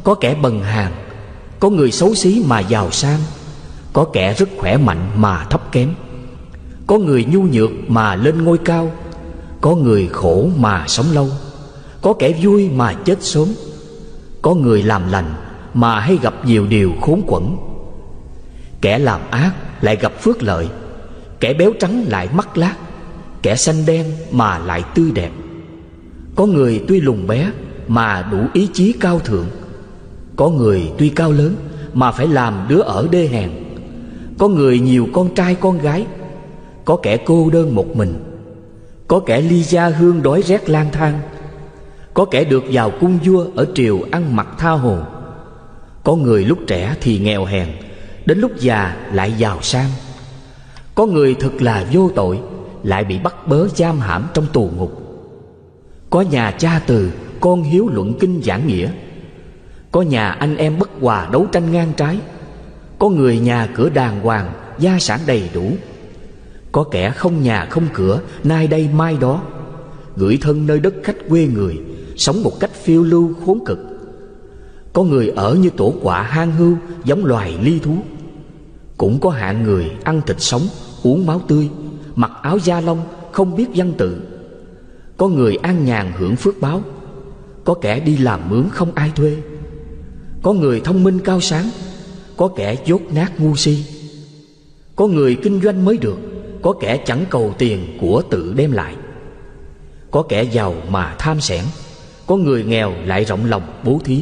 có kẻ bần hàn, có người xấu xí mà giàu sang, có kẻ rất khỏe mạnh mà thấp kém, có người nhu nhược mà lên ngôi cao, có người khổ mà sống lâu, có kẻ vui mà chết sớm, có người làm lành mà hay gặp nhiều điều khốn quẫn. Kẻ làm ác lại gặp phước lợi, kẻ béo trắng lại mắt lác, kẻ xanh đen mà lại tươi đẹp. Có người tuy lùn bé mà đủ ý chí cao thượng, có người tuy cao lớn mà phải làm đứa ở đê hèn, có người nhiều con trai con gái, có kẻ cô đơn một mình, có kẻ ly gia hương đói rét lang thang, có kẻ được vào cung vua ở triều ăn mặc tha hồ, có người lúc trẻ thì nghèo hèn, đến lúc già lại giàu sang, có người thực là vô tội lại bị bắt bớ giam hãm trong tù ngục, có nhà cha từ con hiếu luận kinh giảng nghĩa, có nhà anh em bất hòa đấu tranh ngang trái, có người nhà cửa đàng hoàng gia sản đầy đủ, có kẻ không nhà không cửa nay đây mai đó, gửi thân nơi đất khách quê người, sống một cách phiêu lưu khốn cực. Có người ở như tổ quạ hang hưu giống loài ly thú, cũng có hạng người ăn thịt sống uống máu tươi, mặc áo da lông không biết văn tự. Có người an nhàn hưởng phước báo, có kẻ đi làm mướn không ai thuê. Có người thông minh cao sáng, có kẻ dốt nát ngu si. Có người kinh doanh mới được, có kẻ chẳng cầu tiền của tự đem lại. Có kẻ giàu mà tham xẻn, có người nghèo lại rộng lòng bố thí.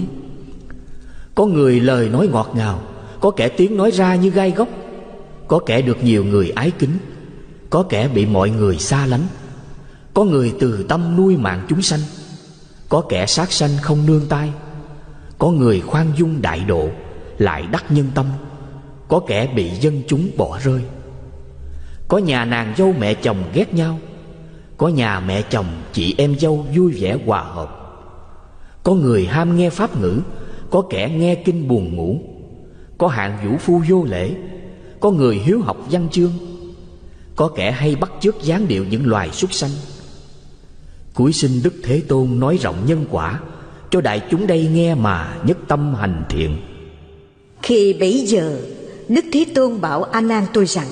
Có người lời nói ngọt ngào, có kẻ tiếng nói ra như gai góc. Có kẻ được nhiều người ái kính, có kẻ bị mọi người xa lánh. Có người từ tâm nuôi mạng chúng sanh, có kẻ sát sanh không nương tay. Có người khoan dung đại độ, lại đắc nhân tâm, có kẻ bị dân chúng bỏ rơi. Có nhà nàng dâu mẹ chồng ghét nhau, có nhà mẹ chồng chị em dâu vui vẻ hòa hợp. Có người ham nghe pháp ngữ, có kẻ nghe kinh buồn ngủ. Có hạng vũ phu vô lễ, có người hiếu học văn chương. Có kẻ hay bắt chước dáng điệu những loài súc sanh. Cuối sinh Đức Thế Tôn nói rộng nhân quả, cho đại chúng đây nghe mà nhất tâm hành thiện. Khi bấy giờ Đức Thế Tôn bảo A Nan tôi rằng: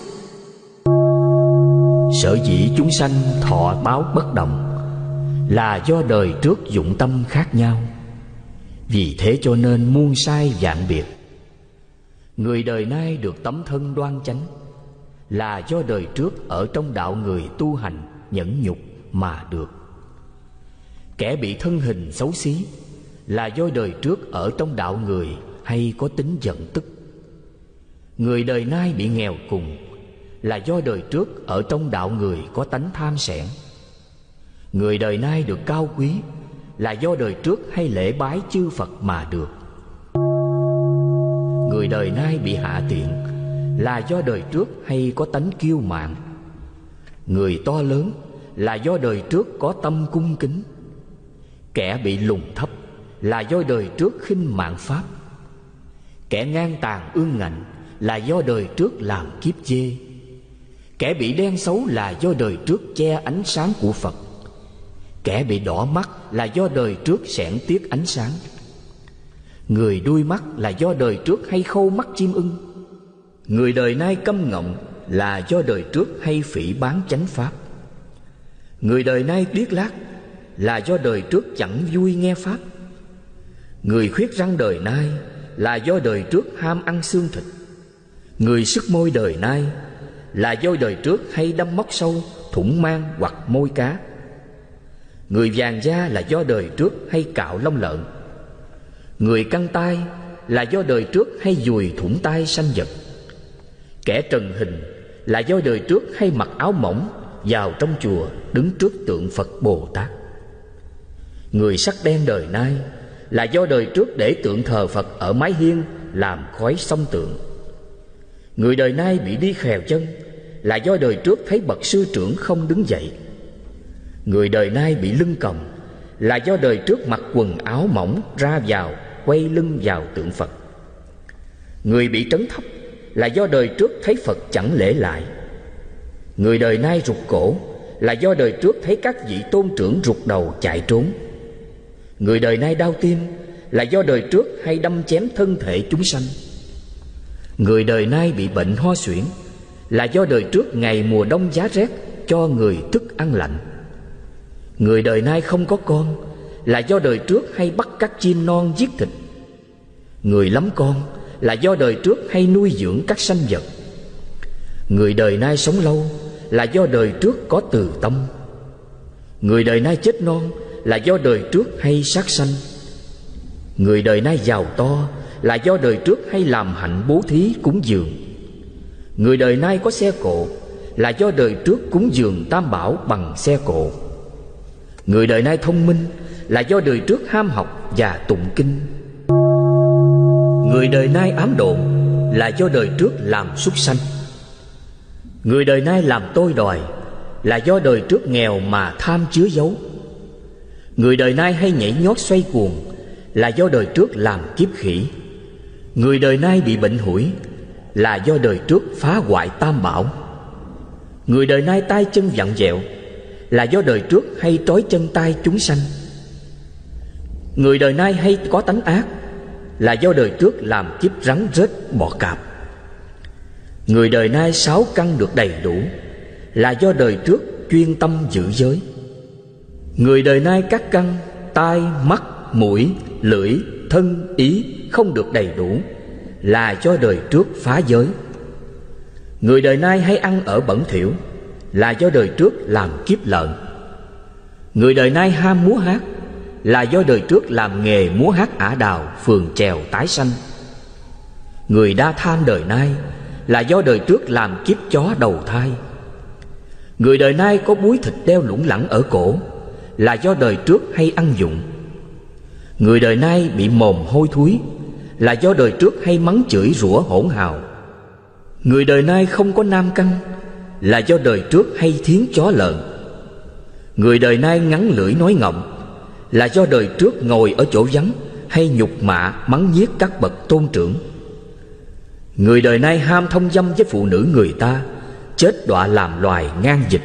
sở dĩ chúng sanh thọ báo bất đồng, là do đời trước dụng tâm khác nhau. Vì thế cho nên muôn sai vạn biệt. Người đời nay được tấm thân đoan chánh, là do đời trước ở trong đạo người tu hành nhẫn nhục mà được. Kẻ bị thân hình xấu xí, là do đời trước ở trong đạo người hay có tính giận tức. Người đời nay bị nghèo cùng, là do đời trước ở trong đạo người có tánh tham xẻn. Người đời nay được cao quý, là do đời trước hay lễ bái chư Phật mà được. Người đời nay bị hạ tiện, là do đời trước hay có tánh kiêu mạn. Người to lớn, là do đời trước có tâm cung kính. Kẻ bị lùn thấp, là do đời trước khinh mạng pháp. Kẻ ngang tàn ương ngạnh, là do đời trước làm kiếp chê. Kẻ bị đen xấu, là do đời trước che ánh sáng của Phật. Kẻ bị đỏ mắt, là do đời trước xẻn tiếc ánh sáng. Người đuôi mắt, là do đời trước hay khâu mắt chim ưng. Người đời nay câm ngọng, là do đời trước hay phỉ báng chánh pháp. Người đời nay điếc lác, là do đời trước chẳng vui nghe pháp. Người khuyết răng đời nay, là do đời trước ham ăn xương thịt. Người sức môi đời nay, là do đời trước hay đâm móc sâu, thủng mang hoặc môi cá. Người vàng da, là do đời trước hay cạo lông lợn. Người căng tay, là do đời trước hay dùi thủng tay sanh vật. Kẻ trần hình, là do đời trước hay mặc áo mỏng vào trong chùa đứng trước tượng Phật Bồ Tát. Người sắc đen đời nay, là do đời trước để tượng thờ Phật ở mái hiên làm khói xông tượng. Người đời nay bị đi khèo chân, là do đời trước thấy bậc sư trưởng không đứng dậy. Người đời nay bị lưng còng, là do đời trước mặc quần áo mỏng ra vào quay lưng vào tượng Phật. Người bị trấn thấp, là do đời trước thấy Phật chẳng lễ lại. Người đời nay rụt cổ, là do đời trước thấy các vị tôn trưởng rụt đầu chạy trốn. Người đời nay đau tim, là do đời trước hay đâm chém thân thể chúng sanh. Người đời nay bị bệnh ho suyễn là do đời trước ngày mùa đông giá rét cho người thức ăn lạnh. Người đời nay không có con là do đời trước hay bắt các chim non giết thịt. Người lắm con là do đời trước hay nuôi dưỡng các sanh vật. Người đời nay sống lâu là do đời trước có từ tâm. Người đời nay chết non là do đời trước hay sát sanh. Người đời nay giàu to là do đời trước hay làm hạnh bố thí cúng dường. Người đời nay có xe cộ là do đời trước cúng dường tam bảo bằng xe cộ. Người đời nay thông minh là do đời trước ham học và tụng kinh. Người đời nay ám độn là do đời trước làm súc sanh. Người đời nay làm tôi đòi là do đời trước nghèo mà tham chứa giấu. Người đời nay hay nhảy nhót xoay cuồng là do đời trước làm kiếp khỉ. Người đời nay bị bệnh hủi là do đời trước phá hoại tam bảo. Người đời nay tay chân vặn vẹo là do đời trước hay trói chân tay chúng sanh. Người đời nay hay có tánh ác là do đời trước làm kiếp rắn rết bọ cạp. Người đời nay sáu căn được đầy đủ là do đời trước chuyên tâm giữ giới. Người đời nay các căn tai, mắt, mũi, lưỡi, thân, ý không được đầy đủ là do đời trước phá giới. Người đời nay hay ăn ở bẩn thỉu là do đời trước làm kiếp lợn. Người đời nay ham múa hát là do đời trước làm nghề múa hát ả đào, phường chèo tái sanh. Người đa tham đời nay là do đời trước làm kiếp chó đầu thai. Người đời nay có búi thịt đeo lủng lẳng ở cổ là do đời trước hay ăn dụng. Người đời nay bị mồm hôi thối là do đời trước hay mắng chửi rủa hỗn hào. Người đời nay không có nam căn là do đời trước hay thiến chó lợn. Người đời nay ngắn lưỡi nói ngọng là do đời trước ngồi ở chỗ vắng hay nhục mạ mắng nhiếc các bậc tôn trưởng. Người đời nay ham thông dâm với phụ nữ người ta, chết đọa làm loài ngang dịch.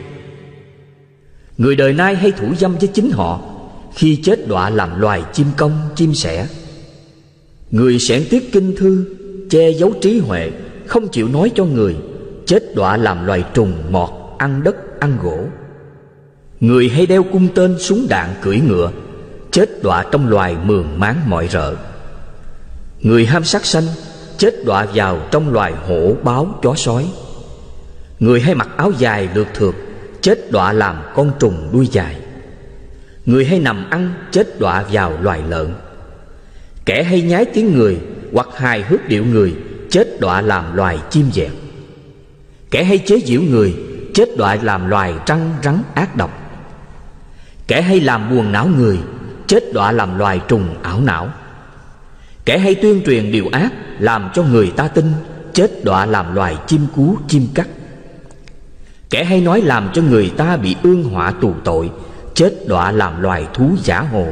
Người đời nay hay thủ dâm với chính họ, khi chết đọa làm loài chim công, chim sẻ. Người xẻn tiết kinh thư, che giấu trí huệ, không chịu nói cho người, chết đọa làm loài trùng mọt, ăn đất, ăn gỗ. Người hay đeo cung tên, súng đạn, cưỡi ngựa, chết đọa trong loài mường máng mọi rợ. Người ham sát sanh, chết đọa vào trong loài hổ, báo, chó sói. Người hay mặc áo dài lượt thượt, chết đọa làm con trùng đuôi dài. Người hay nằm ăn, chết đọa vào loài lợn. Kẻ hay nhái tiếng người hoặc hài hước điệu người, chết đọa làm loài chim dẹt. Kẻ hay chế giễu người, chết đọa làm loài trăng rắn ác độc. Kẻ hay làm buồn não người, chết đọa làm loài trùng ảo não. Kẻ hay tuyên truyền điều ác làm cho người ta tin, chết đọa làm loài chim cú, chim cắt. Kẻ hay nói làm cho người ta bị ương họa tù tội, chết đọa làm loài thú giả hồ.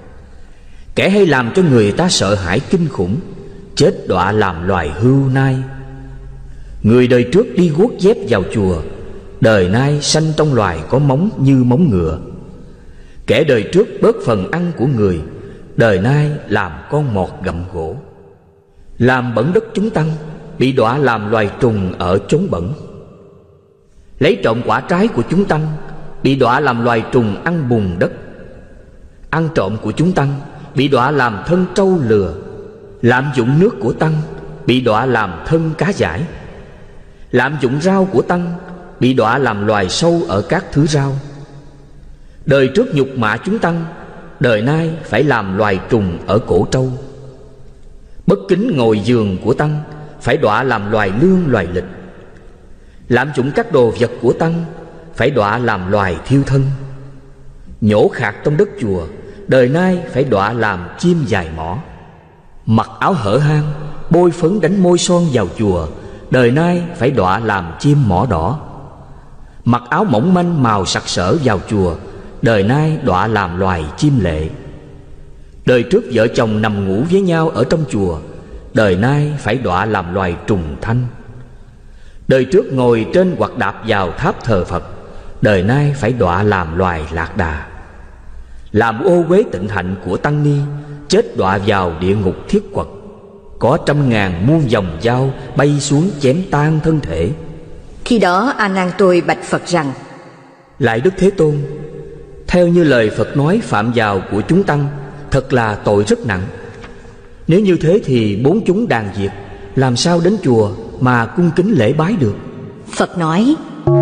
Kẻ hay làm cho người ta sợ hãi kinh khủng, chết đọa làm loài hươu nai. Người đời trước đi guốc dép vào chùa, đời nay sanh trong loài có móng như móng ngựa. Kẻ đời trước bớt phần ăn của người, đời nay làm con mọt gặm gỗ. Làm bẩn đất chúng tăng, bị đọa làm loài trùng ở chốn bẩn. Lấy trộm quả trái của chúng tăng, bị đọa làm loài trùng ăn bùn đất. Ăn trộm của chúng tăng, bị đọa làm thân trâu lừa. Lạm dụng nước của tăng, bị đọa làm thân cá dải. Lạm dụng rau của tăng, bị đọa làm loài sâu ở các thứ rau. Đời trước nhục mạ chúng tăng, đời nay phải làm loài trùng ở cổ trâu. Bất kính ngồi giường của tăng, phải đọa làm loài lương loài lịch. Lạm dụng các đồ vật của tăng, phải đọa làm loài thiêu thân. Nhổ khạc trong đất chùa, đời nay phải đọa làm chim dài mỏ. Mặc áo hở hang, bôi phấn đánh môi son vào chùa, đời nay phải đọa làm chim mỏ đỏ. Mặc áo mỏng manh màu sặc sỡ vào chùa, đời nay đọa làm loài chim lệ. Đời trước vợ chồng nằm ngủ với nhau ở trong chùa, đời nay phải đọa làm loài trùng thanh. Đời trước ngồi trên hoặc đạp vào tháp thờ Phật, đời nay phải đọa làm loài lạc đà. Làm ô uế tịnh hạnh của tăng ni, chết đọa vào địa ngục thiết quật. Có trăm ngàn muôn dòng dao bay xuống chém tan thân thể. Khi đó A Nan tôi bạch Phật rằng: Lại Đức Thế Tôn, theo như lời Phật nói, phạm vào của chúng tăng thật là tội rất nặng. Nếu như thế thì bốn chúng đàn diệt, làm sao đến chùa mà cung kính lễ bái được? Phật nói: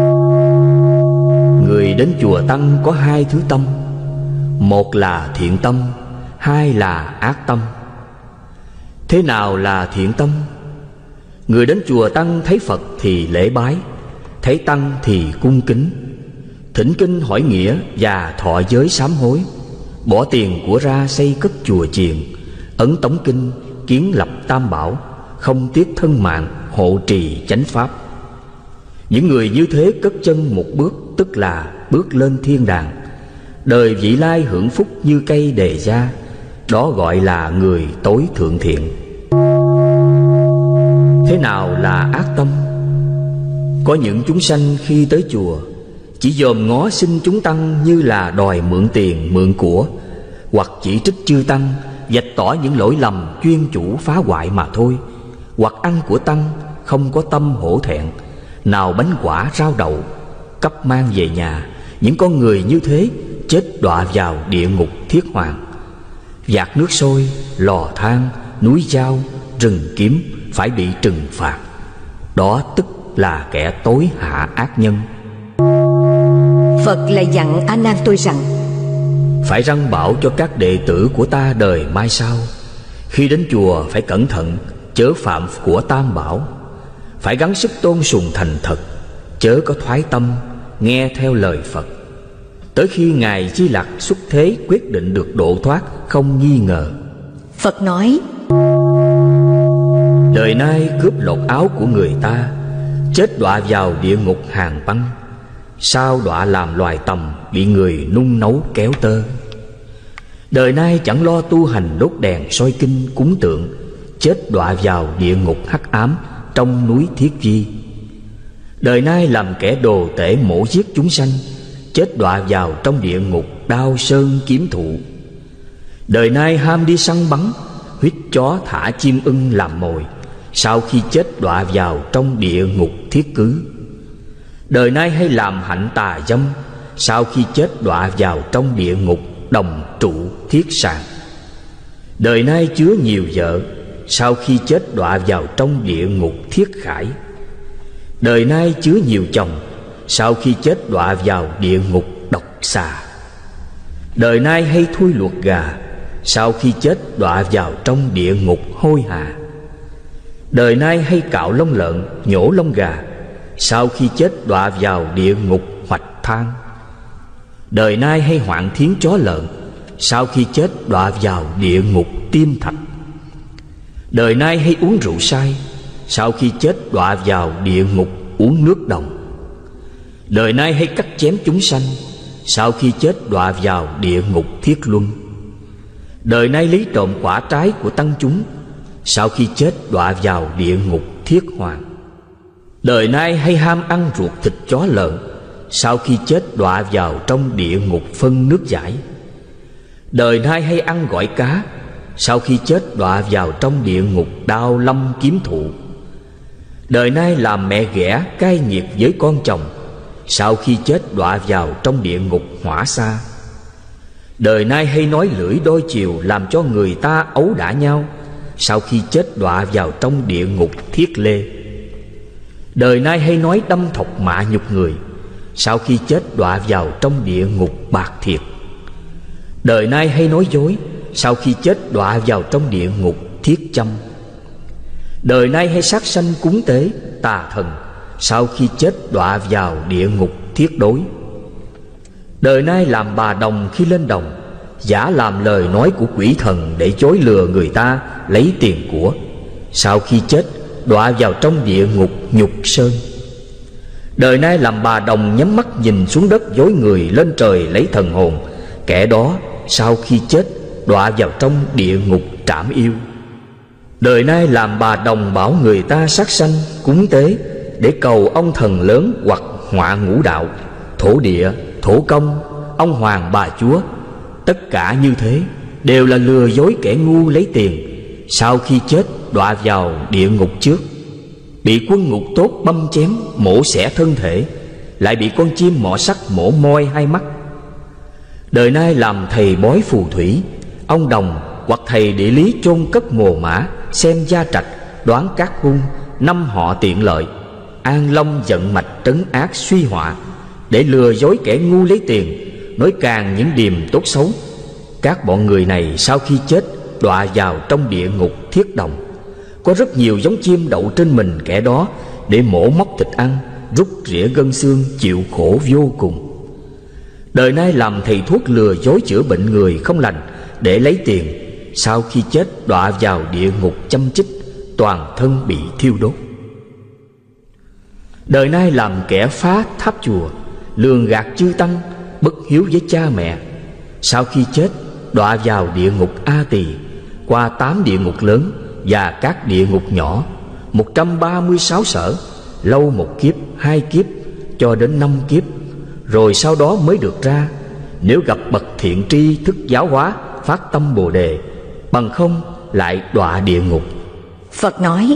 Người đến chùa tăng có hai thứ tâm. Một là thiện tâm, hai là ác tâm. Thế nào là thiện tâm? Người đến chùa tăng thấy Phật thì lễ bái, thấy tăng thì cung kính, thỉnh kinh hỏi nghĩa và thọ giới sám hối, bỏ tiền của ra xây cất chùa chiền, ấn tống kinh, kiến lập tam bảo, không tiếc thân mạng, hộ trì chánh pháp. Những người như thế cất chân một bước, tức là bước lên thiên đàng, đời vị lai hưởng phúc như cây đề gia. Đó gọi là người tối thượng thiện. Thế nào là ác tâm? Có những chúng sanh khi tới chùa chỉ dòm ngó xin chúng tăng như là đòi mượn tiền mượn của, hoặc chỉ trích chư tăng, vạch tỏ những lỗi lầm chuyên chủ phá hoại mà thôi, hoặc ăn của tăng không có tâm hổ thẹn, nào bánh quả rau đậu cắp mang về nhà. Những con người như thế chết đọa vào địa ngục thiết hoàng. Vạc nước sôi, lò than, núi dao, rừng kiếm phải bị trừng phạt. Đó tức là kẻ tối hạ ác nhân. Phật lại dặn A Nan tôi rằng: Phải răn bảo cho các đệ tử của ta đời mai sau, khi đến chùa phải cẩn thận, chớ phạm của tam bảo. Phải gắng sức tôn sùng thành thật, chớ có thoái tâm, nghe theo lời Phật. Tới khi Ngài Di Lặc xuất thế quyết định được độ thoát không nghi ngờ. Phật nói: Đời nay cướp lột áo của người ta, chết đọa vào địa ngục hàng băng. Sao đọa làm loài tầm, bị người nung nấu kéo tơ. Đời nay chẳng lo tu hành đốt đèn soi kinh cúng tượng, chết đọa vào địa ngục hắc ám trong núi Thiết Di. Đời nay làm kẻ đồ tể mổ giết chúng sanh, chết đọa vào trong địa ngục đao sơn kiếm thụ. Đời nay ham đi săn bắn, huyết chó thả chim ưng làm mồi, sau khi chết đọa vào trong địa ngục thiết cứ. Đời nay hay làm hạnh tà dâm, sau khi chết đọa vào trong địa ngục đồng trụ thiết sàng. Đời nay chứa nhiều vợ, sau khi chết đọa vào trong địa ngục thiết khải. Đời nay chứa nhiều chồng, sau khi chết đọa vào địa ngục độc xà. Đời nay hay thui luộc gà, sau khi chết đọa vào trong địa ngục hôi hà. Đời nay hay cạo lông lợn, nhổ lông gà, sau khi chết đọa vào địa ngục hoạch than. Đời nay hay hoạn thiến chó lợn, sau khi chết đọa vào địa ngục tim thạch. Đời nay hay uống rượu say, sau khi chết đọa vào địa ngục uống nước đồng. Đời nay hay cắt chém chúng sanh, sau khi chết đọa vào địa ngục thiết luân. Đời nay lấy trộm quả trái của tăng chúng, sau khi chết đọa vào địa ngục thiết hoàng. Đời nay hay ham ăn ruột thịt chó lợn, sau khi chết đọa vào trong địa ngục phân nước giải. Đời nay hay ăn gỏi cá, sau khi chết đọa vào trong địa ngục đao lâm kiếm thụ. Đời nay làm mẹ ghẻ cay nghiệt với con chồng, sau khi chết đọa vào trong địa ngục hỏa sa. Đời nay hay nói lưỡi đôi chiều làm cho người ta ấu đả nhau, sau khi chết đọa vào trong địa ngục thiết lê. Đời nay hay nói đâm thọc mạ nhục người, sau khi chết đọa vào trong địa ngục bạc thiệt. Đời nay hay nói dối, sau khi chết đọa vào trong địa ngục thiết châm. Đời nay hay sát sanh cúng tế tà thần, sau khi chết đọa vào địa ngục thiết đối. Đời nay làm bà đồng khi lên đồng, giả làm lời nói của quỷ thần để chối lừa người ta lấy tiền của, sau khi chết đọa vào trong địa ngục nhục sơn. Đời nay làm bà đồng nhắm mắt nhìn xuống đất dối người lên trời lấy thần hồn, kẻ đó sau khi chết đọa vào trong địa ngục trảm yêu. Đời nay làm bà đồng bảo người ta sát sanh cúng tế để cầu ông thần lớn hoặc họa ngũ đạo, thổ địa, thổ công, ông hoàng bà chúa. Tất cả như thế đều là lừa dối kẻ ngu lấy tiền, sau khi chết đọa vào địa ngục trước. Bị quân ngục tốt băm chém, mổ xẻ thân thể, lại bị con chim mỏ sắt mổ moi hai mắt. Đời nay làm thầy bói phù thủy, ông đồng hoặc thầy địa lý chôn cất mồ mã, xem gia trạch, đoán các hung, năm họ tiện lợi, an long vận mạch trấn ác suy họa, để lừa dối kẻ ngu lấy tiền, nói càng những điềm tốt xấu. Các bọn người này sau khi chết đọa vào trong địa ngục thiết đồng. Có rất nhiều giống chim đậu trên mình kẻ đó, để mổ móc thịt ăn, rút rỉa gân xương, chịu khổ vô cùng. Đời nay làm thầy thuốc lừa dối chữa bệnh người không lành để lấy tiền, sau khi chết đọa vào địa ngục châm chích, toàn thân bị thiêu đốt. Đời nay làm kẻ phá tháp chùa, lường gạt chư tăng, bất hiếu với cha mẹ, sau khi chết đọa vào địa ngục A Tỳ, qua tám địa ngục lớn và các địa ngục nhỏ, một trăm ba mươi sáu sở, lâu một kiếp, hai kiếp, cho đến năm kiếp, rồi sau đó mới được ra. Nếu gặp bậc thiện tri thức giáo hóa, phát tâm Bồ Đề, bằng không lại đọa địa ngục. Phật nói: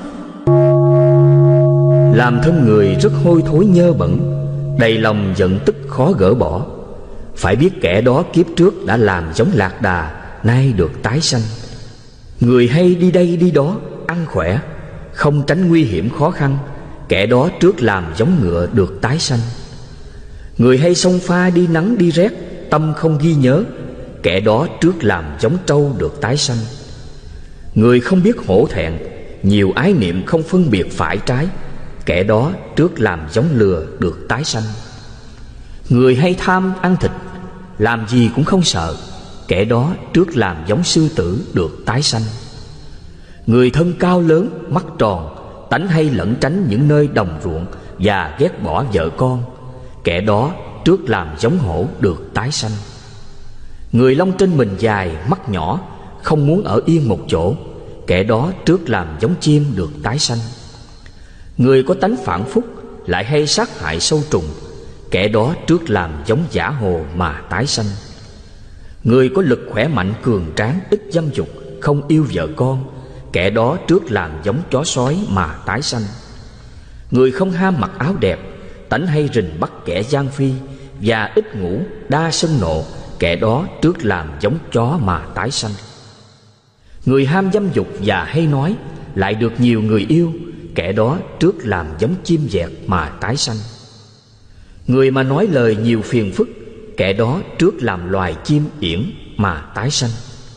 làm thân người rất hôi thối nhơ bẩn, đầy lòng giận tức khó gỡ bỏ. Phải biết kẻ đó kiếp trước đã làm giống lạc đà, nay được tái sanh. Người hay đi đây đi đó, ăn khỏe, không tránh nguy hiểm khó khăn, kẻ đó trước làm giống ngựa được tái sanh. Người hay xông pha đi nắng đi rét, tâm không ghi nhớ, kẻ đó trước làm giống trâu được tái sanh. Người không biết hổ thẹn, nhiều ái niệm không phân biệt phải trái, kẻ đó trước làm giống lừa được tái sanh. Người hay tham ăn thịt, làm gì cũng không sợ, kẻ đó trước làm giống sư tử được tái sanh. Người thân cao lớn, mắt tròn, tánh hay lẩn tránh những nơi đồng ruộng và ghét bỏ vợ con, kẻ đó trước làm giống hổ được tái sanh. Người lông trên mình dài, mắt nhỏ, không muốn ở yên một chỗ, kẻ đó trước làm giống chim được tái sanh. Người có tánh phản phúc, lại hay sát hại sâu trùng, kẻ đó trước làm giống giả hồ mà tái sanh. Người có lực khỏe mạnh cường tráng, ít dâm dục, không yêu vợ con, kẻ đó trước làm giống chó sói mà tái sanh. Người không ham mặc áo đẹp, tánh hay rình bắt kẻ gian phi, và ít ngủ, đa sân nộ, kẻ đó trước làm giống chó mà tái sanh. Người ham dâm dục và hay nói, lại được nhiều người yêu, kẻ đó trước làm giống chim dẹt mà tái sanh. Người mà nói lời nhiều phiền phức, kẻ đó trước làm loài chim yển mà tái sanh.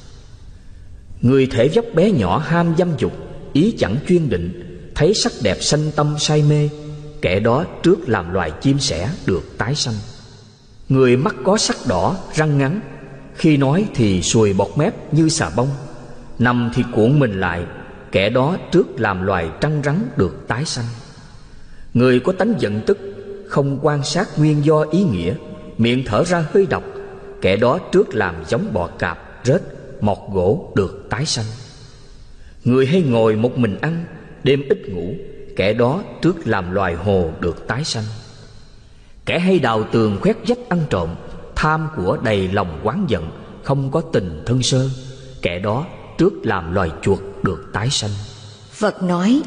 Người thể vóc bé nhỏ ham dâm dục, ý chẳng chuyên định, thấy sắc đẹp sanh tâm say mê, kẻ đó trước làm loài chim sẻ được tái sanh. Người mắt có sắc đỏ, răng ngắn, khi nói thì sùi bọt mép như xà bông, nằm thì cuộn mình lại, kẻ đó trước làm loài trăng rắn được tái sanh. Người có tánh giận tức, không quan sát nguyên do ý nghĩa, miệng thở ra hơi độc, kẻ đó trước làm giống bò cạp, rết, mọt gỗ được tái sanh. Người hay ngồi một mình ăn, đêm ít ngủ, kẻ đó trước làm loài hồ được tái sanh. Kẻ hay đào tường khoét vách ăn trộm, tham của đầy lòng oán giận, không có tình thân sơ, kẻ đó trước làm loài chuột được tái sanh. Phật nói: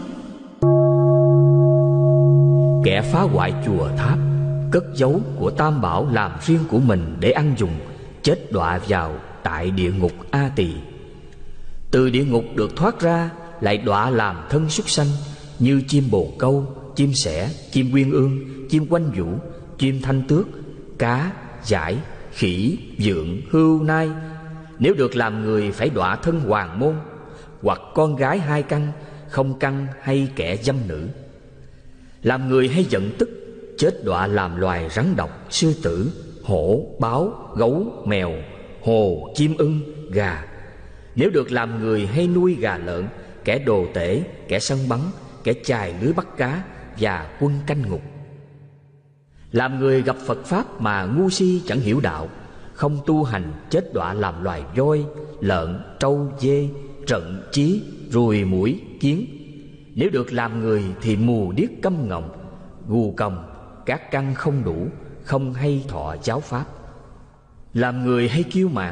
kẻ phá hoại chùa tháp, cất giấu của tam bảo làm riêng của mình để ăn dùng, chết đọa vào tại địa ngục A Tỳ. Từ địa ngục được thoát ra, lại đọa làm thân súc sanh, như chim bồ câu, chim sẻ, chim quyên ương, chim quanh vũ, chim thanh tước, cá, dải, khỉ, vượn, hươu, nai. Nếu được làm người phải đọa thân hoàng môn, hoặc con gái hai căn, không căn hay kẻ dâm nữ. Làm người hay giận tức, chết đọa làm loài rắn độc, sư tử, hổ, báo, gấu, mèo, hồ, chim ưng, gà. Nếu được làm người hay nuôi gà lợn, kẻ đồ tể, kẻ săn bắn, kẻ chài lưới bắt cá và quân canh ngục. Làm người gặp Phật Pháp mà ngu si chẳng hiểu đạo, không tu hành, chết đọa làm loài voi, lợn, trâu, dê, rận, chí, ruồi, muỗi, kiến. Nếu được làm người thì mù điếc câm ngọng, gù còng, các căn không đủ, không hay thọ giáo pháp. Làm người hay kiêu mạn,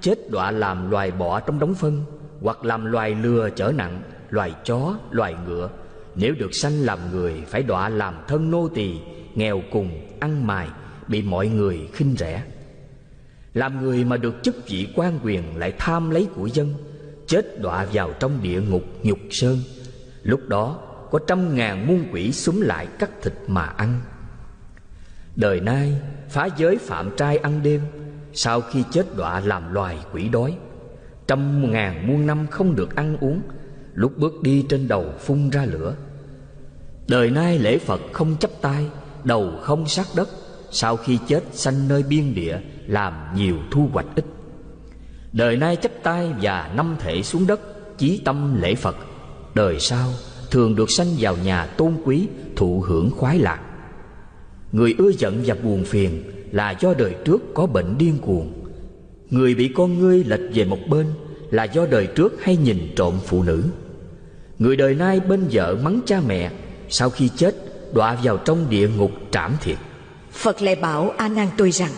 chết đọa làm loài bọ trong đống phân, hoặc làm loài lừa chở nặng, loài chó, loài ngựa. Nếu được sanh làm người, phải đọa làm thân nô tỳ, nghèo cùng, ăn mài, bị mọi người khinh rẻ. Làm người mà được chức vị quan quyền, lại tham lấy của dân, chết đọa vào trong địa ngục nhục sơn. Lúc đó có trăm ngàn muôn quỷ xúm lại cắt thịt mà ăn. Đời nay phá giới phạm trai ăn đêm, sau khi chết đọa làm loài quỷ đói. Trăm ngàn muôn năm không được ăn uống, lúc bước đi trên đầu phun ra lửa. Đời nay lễ Phật không chắp tay, đầu không sát đất, sau khi chết sanh nơi biên địa, làm nhiều thu hoạch ít. Đời nay chắp tay và năm thể xuống đất, chí tâm lễ Phật. Đời sau thường được sanh vào nhà tôn quý, thụ hưởng khoái lạc. Người ưa giận và buồn phiền là do đời trước có bệnh điên cuồng. Người bị con ngươi lệch về một bên là do đời trước hay nhìn trộm phụ nữ. Người đời nay bên vợ mắng cha mẹ, sau khi chết đọa vào trong địa ngục trảm thiệt. Phật lại bảo A Nan tôi rằng: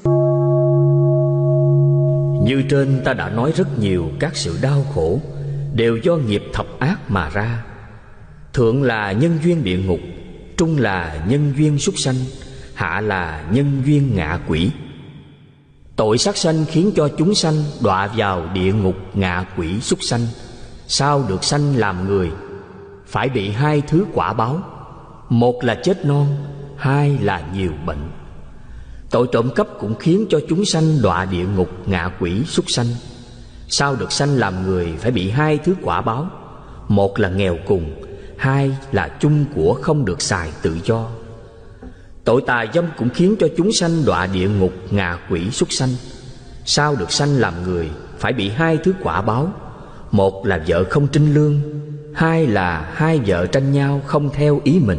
Như trên ta đã nói rất nhiều các sự đau khổ đều do nghiệp thập ác mà ra. Thượng là nhân duyên địa ngục, trung là nhân duyên súc sanh, hạ là nhân duyên ngạ quỷ. Tội sát sanh khiến cho chúng sanh đọa vào địa ngục ngạ quỷ súc sanh. Sau được sanh làm người, phải bị hai thứ quả báo. Một là chết non, hai là nhiều bệnh. Tội trộm cắp cũng khiến cho chúng sanh đọa địa ngục ngạ quỷ súc sanh. Sau được sanh làm người, phải bị hai thứ quả báo. Một là nghèo cùng, hai là chung của không được xài tự do. Tội tà dâm cũng khiến cho chúng sanh đọa địa ngục ngạ quỷ súc sanh. Sau được sanh làm người, phải bị hai thứ quả báo. Một là vợ không trinh lương, hai là hai vợ tranh nhau không theo ý mình.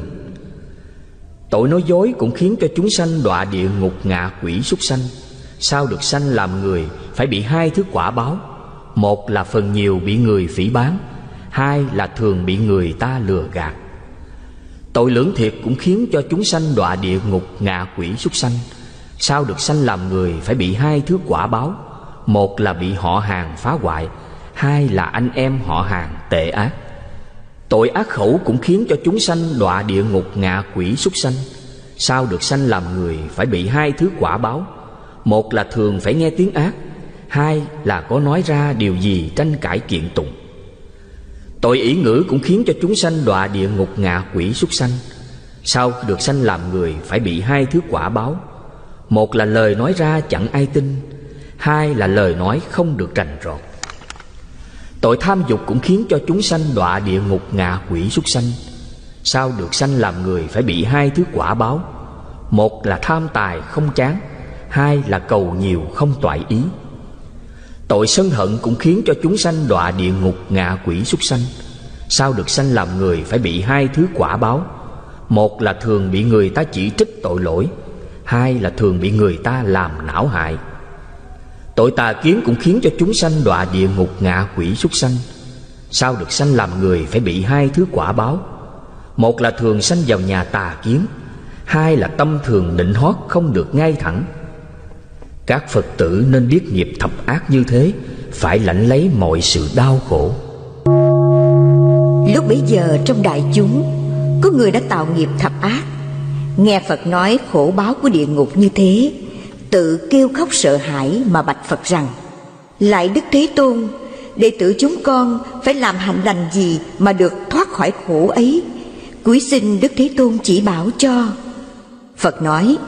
Tội nói dối cũng khiến cho chúng sanh đọa địa ngục ngạ quỷ súc sanh. Sau được sanh làm người, phải bị hai thứ quả báo. Một là phần nhiều bị người phỉ báng, hai là thường bị người ta lừa gạt. Tội lưỡng thiệt cũng khiến cho chúng sanh đọa địa ngục ngạ quỷ súc sanh. Sau được sanh làm người, phải bị hai thứ quả báo. Một là bị họ hàng phá hoại, hai là anh em họ hàng tệ ác. Tội ác khẩu cũng khiến cho chúng sanh đọa địa ngục ngạ quỷ súc sanh. Sau được sanh làm người, phải bị hai thứ quả báo. Một là thường phải nghe tiếng ác, hai là có nói ra điều gì tranh cãi kiện tụng. Tội ỷ ngữ cũng khiến cho chúng sanh đọa địa ngục ngạ quỷ súc sanh. Sau được sanh làm người, phải bị hai thứ quả báo. Một là lời nói ra chẳng ai tin, hai là lời nói không được rành rọt. Tội tham dục cũng khiến cho chúng sanh đọa địa ngục ngạ quỷ súc sanh. Sau được sanh làm người, phải bị hai thứ quả báo. Một là tham tài không chán, hai là cầu nhiều không toại ý. Tội sân hận cũng khiến cho chúng sanh đọa địa ngục ngạ quỷ súc sanh. Sau được sanh làm người, phải bị hai thứ quả báo. Một là thường bị người ta chỉ trích tội lỗi, hai là thường bị người ta làm não hại. Tội tà kiến cũng khiến cho chúng sanh đọa địa ngục ngạ quỷ súc sanh. Sau được sanh làm người, phải bị hai thứ quả báo. Một là thường sanh vào nhà tà kiến, hai là tâm thường nịnh hót không được ngay thẳng. Các Phật tử nên biết nghiệp thập ác như thế, phải lãnh lấy mọi sự đau khổ. Lúc bấy giờ trong đại chúng có người đã tạo nghiệp thập ác, nghe Phật nói khổ báo của địa ngục như thế, tự kêu khóc sợ hãi mà bạch Phật rằng: Lạy Đức Thế Tôn, đệ tử chúng con phải làm hạnh lành gì mà được thoát khỏi khổ ấy? Cúi xin Đức Thế Tôn chỉ bảo cho. Phật nói: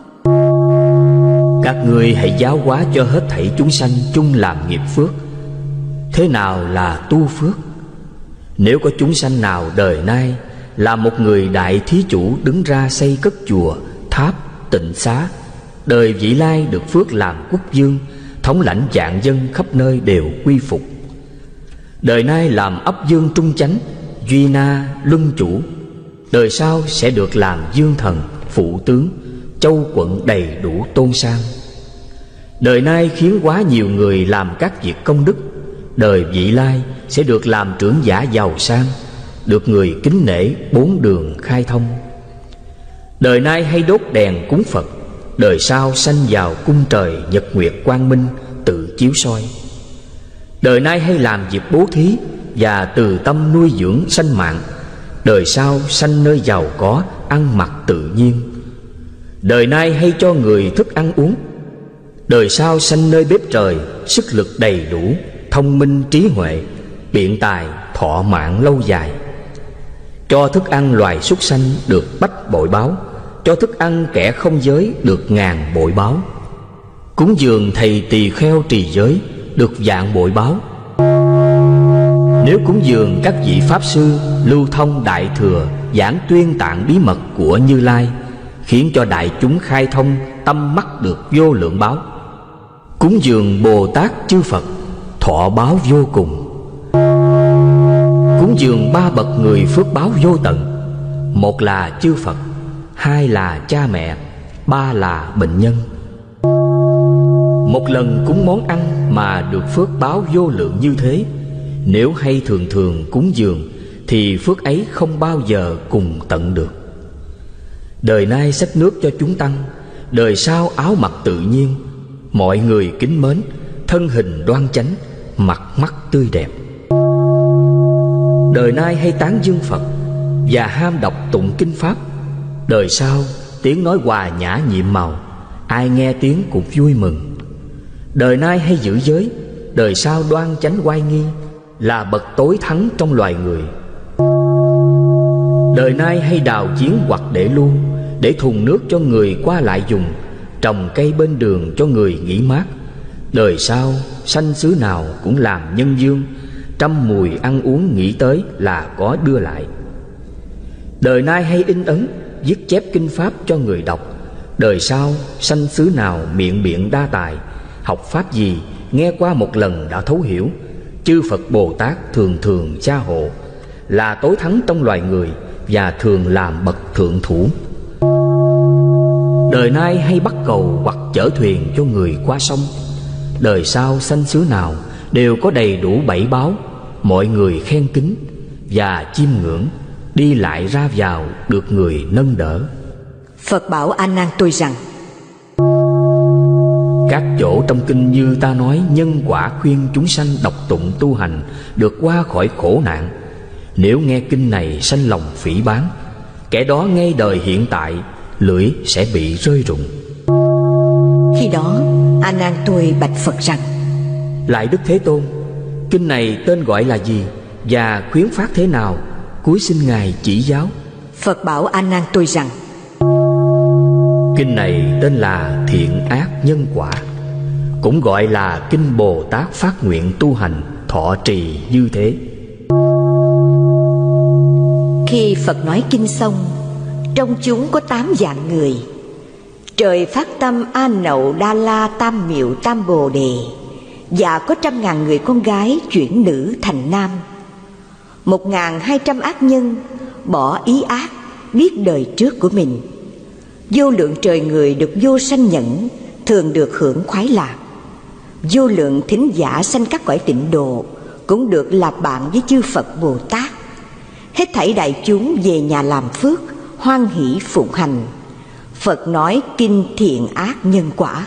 Các ngươi hãy giáo hóa cho hết thảy chúng sanh chung làm nghiệp phước. Thế nào là tu phước? Nếu có chúng sanh nào đời nay là một người đại thí chủ đứng ra xây cất chùa, tháp, tịnh xá, đời vị lai được phước làm quốc vương, thống lãnh vạn dân khắp nơi đều quy phục. Đời nay làm ấp dương trung chánh, duy na, luân chủ. Đời sau sẽ được làm dương thần, phụ tướng, châu quận đầy đủ tôn sang. Đời nay khiến quá nhiều người làm các việc công đức, đời vị lai sẽ được làm trưởng giả giàu sang, được người kính nể, bốn đường khai thông. Đời nay hay đốt đèn cúng Phật, đời sau sanh vào cung trời nhật nguyệt quang minh, tự chiếu soi. Đời nay hay làm việc bố thí và từ tâm nuôi dưỡng sanh mạng. Đời sau sanh nơi giàu có, ăn mặc tự nhiên. Đời nay hay cho người thức ăn uống. Đời sau sanh nơi bếp trời, sức lực đầy đủ, thông minh trí huệ, biện tài, thọ mạng lâu dài. Cho thức ăn loài súc sanh được bách bội báo, cho thức ăn kẻ không giới được ngàn bội báo. Cúng dường thầy tỳ kheo trì giới được vạn bội báo. Nếu cúng dường các vị pháp sư lưu thông đại thừa, giảng tuyên tạng bí mật của Như Lai, khiến cho đại chúng khai thông tâm mắt được vô lượng báo. Cúng dường Bồ Tát chư Phật, thọ báo vô cùng. Cúng dường ba bậc người phước báo vô tận. Một là chư Phật, hai là cha mẹ, ba là bệnh nhân. Một lần cúng món ăn mà được phước báo vô lượng như thế, nếu hay thường thường cúng dường thì phước ấy không bao giờ cùng tận được. Đời nay xách nước cho chúng tăng, đời sau áo mặc tự nhiên, mọi người kính mến, thân hình đoan chánh, mặt mắt tươi đẹp. Đời nay hay tán dương Phật và ham đọc tụng kinh pháp. Đời sau tiếng nói hòa nhã nhiệm màu, ai nghe tiếng cũng vui mừng. Đời nay hay giữ giới, đời sau đoan chánh oai nghi, là bậc tối thắng trong loài người. Đời nay hay đào giếng hoặc để lu, để thùng nước cho người qua lại dùng, trồng cây bên đường cho người nghỉ mát. Đời sau sanh xứ nào cũng làm nhân dương, trăm mùi ăn uống nghĩ tới là có đưa lại. Đời nay hay in ấn, viết chép kinh pháp cho người đọc. Đời sau sanh xứ nào miệng biện đa tài, học pháp gì nghe qua một lần đã thấu hiểu. Chư Phật Bồ Tát thường thường gia hộ, là tối thắng trong loài người và thường làm bậc thượng thủ. Đời nay hay bắt cầu hoặc chở thuyền cho người qua sông. Đời sau sanh xứ nào đều có đầy đủ bảy báo, mọi người khen kính và chiêm ngưỡng, đi lại ra vào được người nâng đỡ. Phật bảo A Nan tôi rằng: các chỗ trong kinh như ta nói nhân quả khuyên chúng sanh đọc tụng tu hành được qua khỏi khổ nạn. Nếu nghe kinh này sanh lòng phỉ báng, kẻ đó ngay đời hiện tại lưỡi sẽ bị rơi rụng. Khi đó A Nan tôi bạch Phật rằng: lại Đức Thế Tôn, kinh này tên gọi là gì và khuyến phát thế nào? Cúi xin Ngài chỉ giáo. Phật bảo A Nan tôi rằng: kinh này tên là Thiện Ác Nhân Quả, cũng gọi là kinh Bồ Tát phát nguyện tu hành thọ trì như thế. Khi Phật nói kinh xong, trong chúng có tám dạng người. Trời phát tâm A Nậu Đa La Tam Miệu Tam Bồ Đề, và có trăm ngàn người con gái chuyển nữ thành nam. Một ngàn hai trăm ác nhân bỏ ý ác, biết đời trước của mình. Vô lượng trời người được vô sanh nhẫn, thường được hưởng khoái lạc. Vô lượng thính giả sanh các cõi tịnh độ, cũng được làm bạn với chư Phật Bồ Tát. Hết thảy đại chúng về nhà làm phước, hoan hỷ phụng hành. Phật nói kinh Thiện Ác Nhân Quả.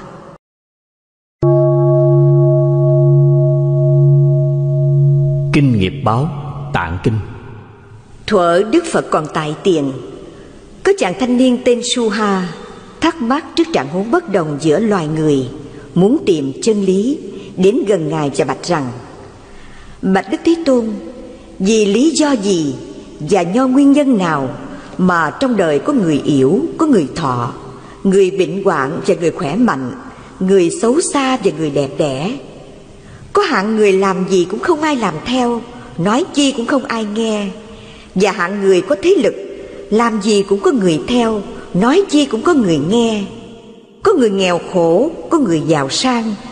Kinh Nghiệp Báo Tạng Kinh. Thuở Đức Phật còn tại tiền, có chàng thanh niên tên Suha thắc mắc trước trạng huống bất đồng giữa loài người, muốn tìm chân lý, đến gần Ngài và bạch rằng: bạch Đức Thế Tôn, vì lý do gì và do nguyên nhân nào mà trong đời có người yếu, có người thọ, người bệnh hoạn và người khỏe mạnh, người xấu xa và người đẹp đẽ? Có hạng người làm gì cũng không ai làm theo, nói chi cũng không ai nghe, và hạng người có thế lực, làm gì cũng có người theo, nói chi cũng có người nghe. Có người nghèo khổ, có người giàu sang,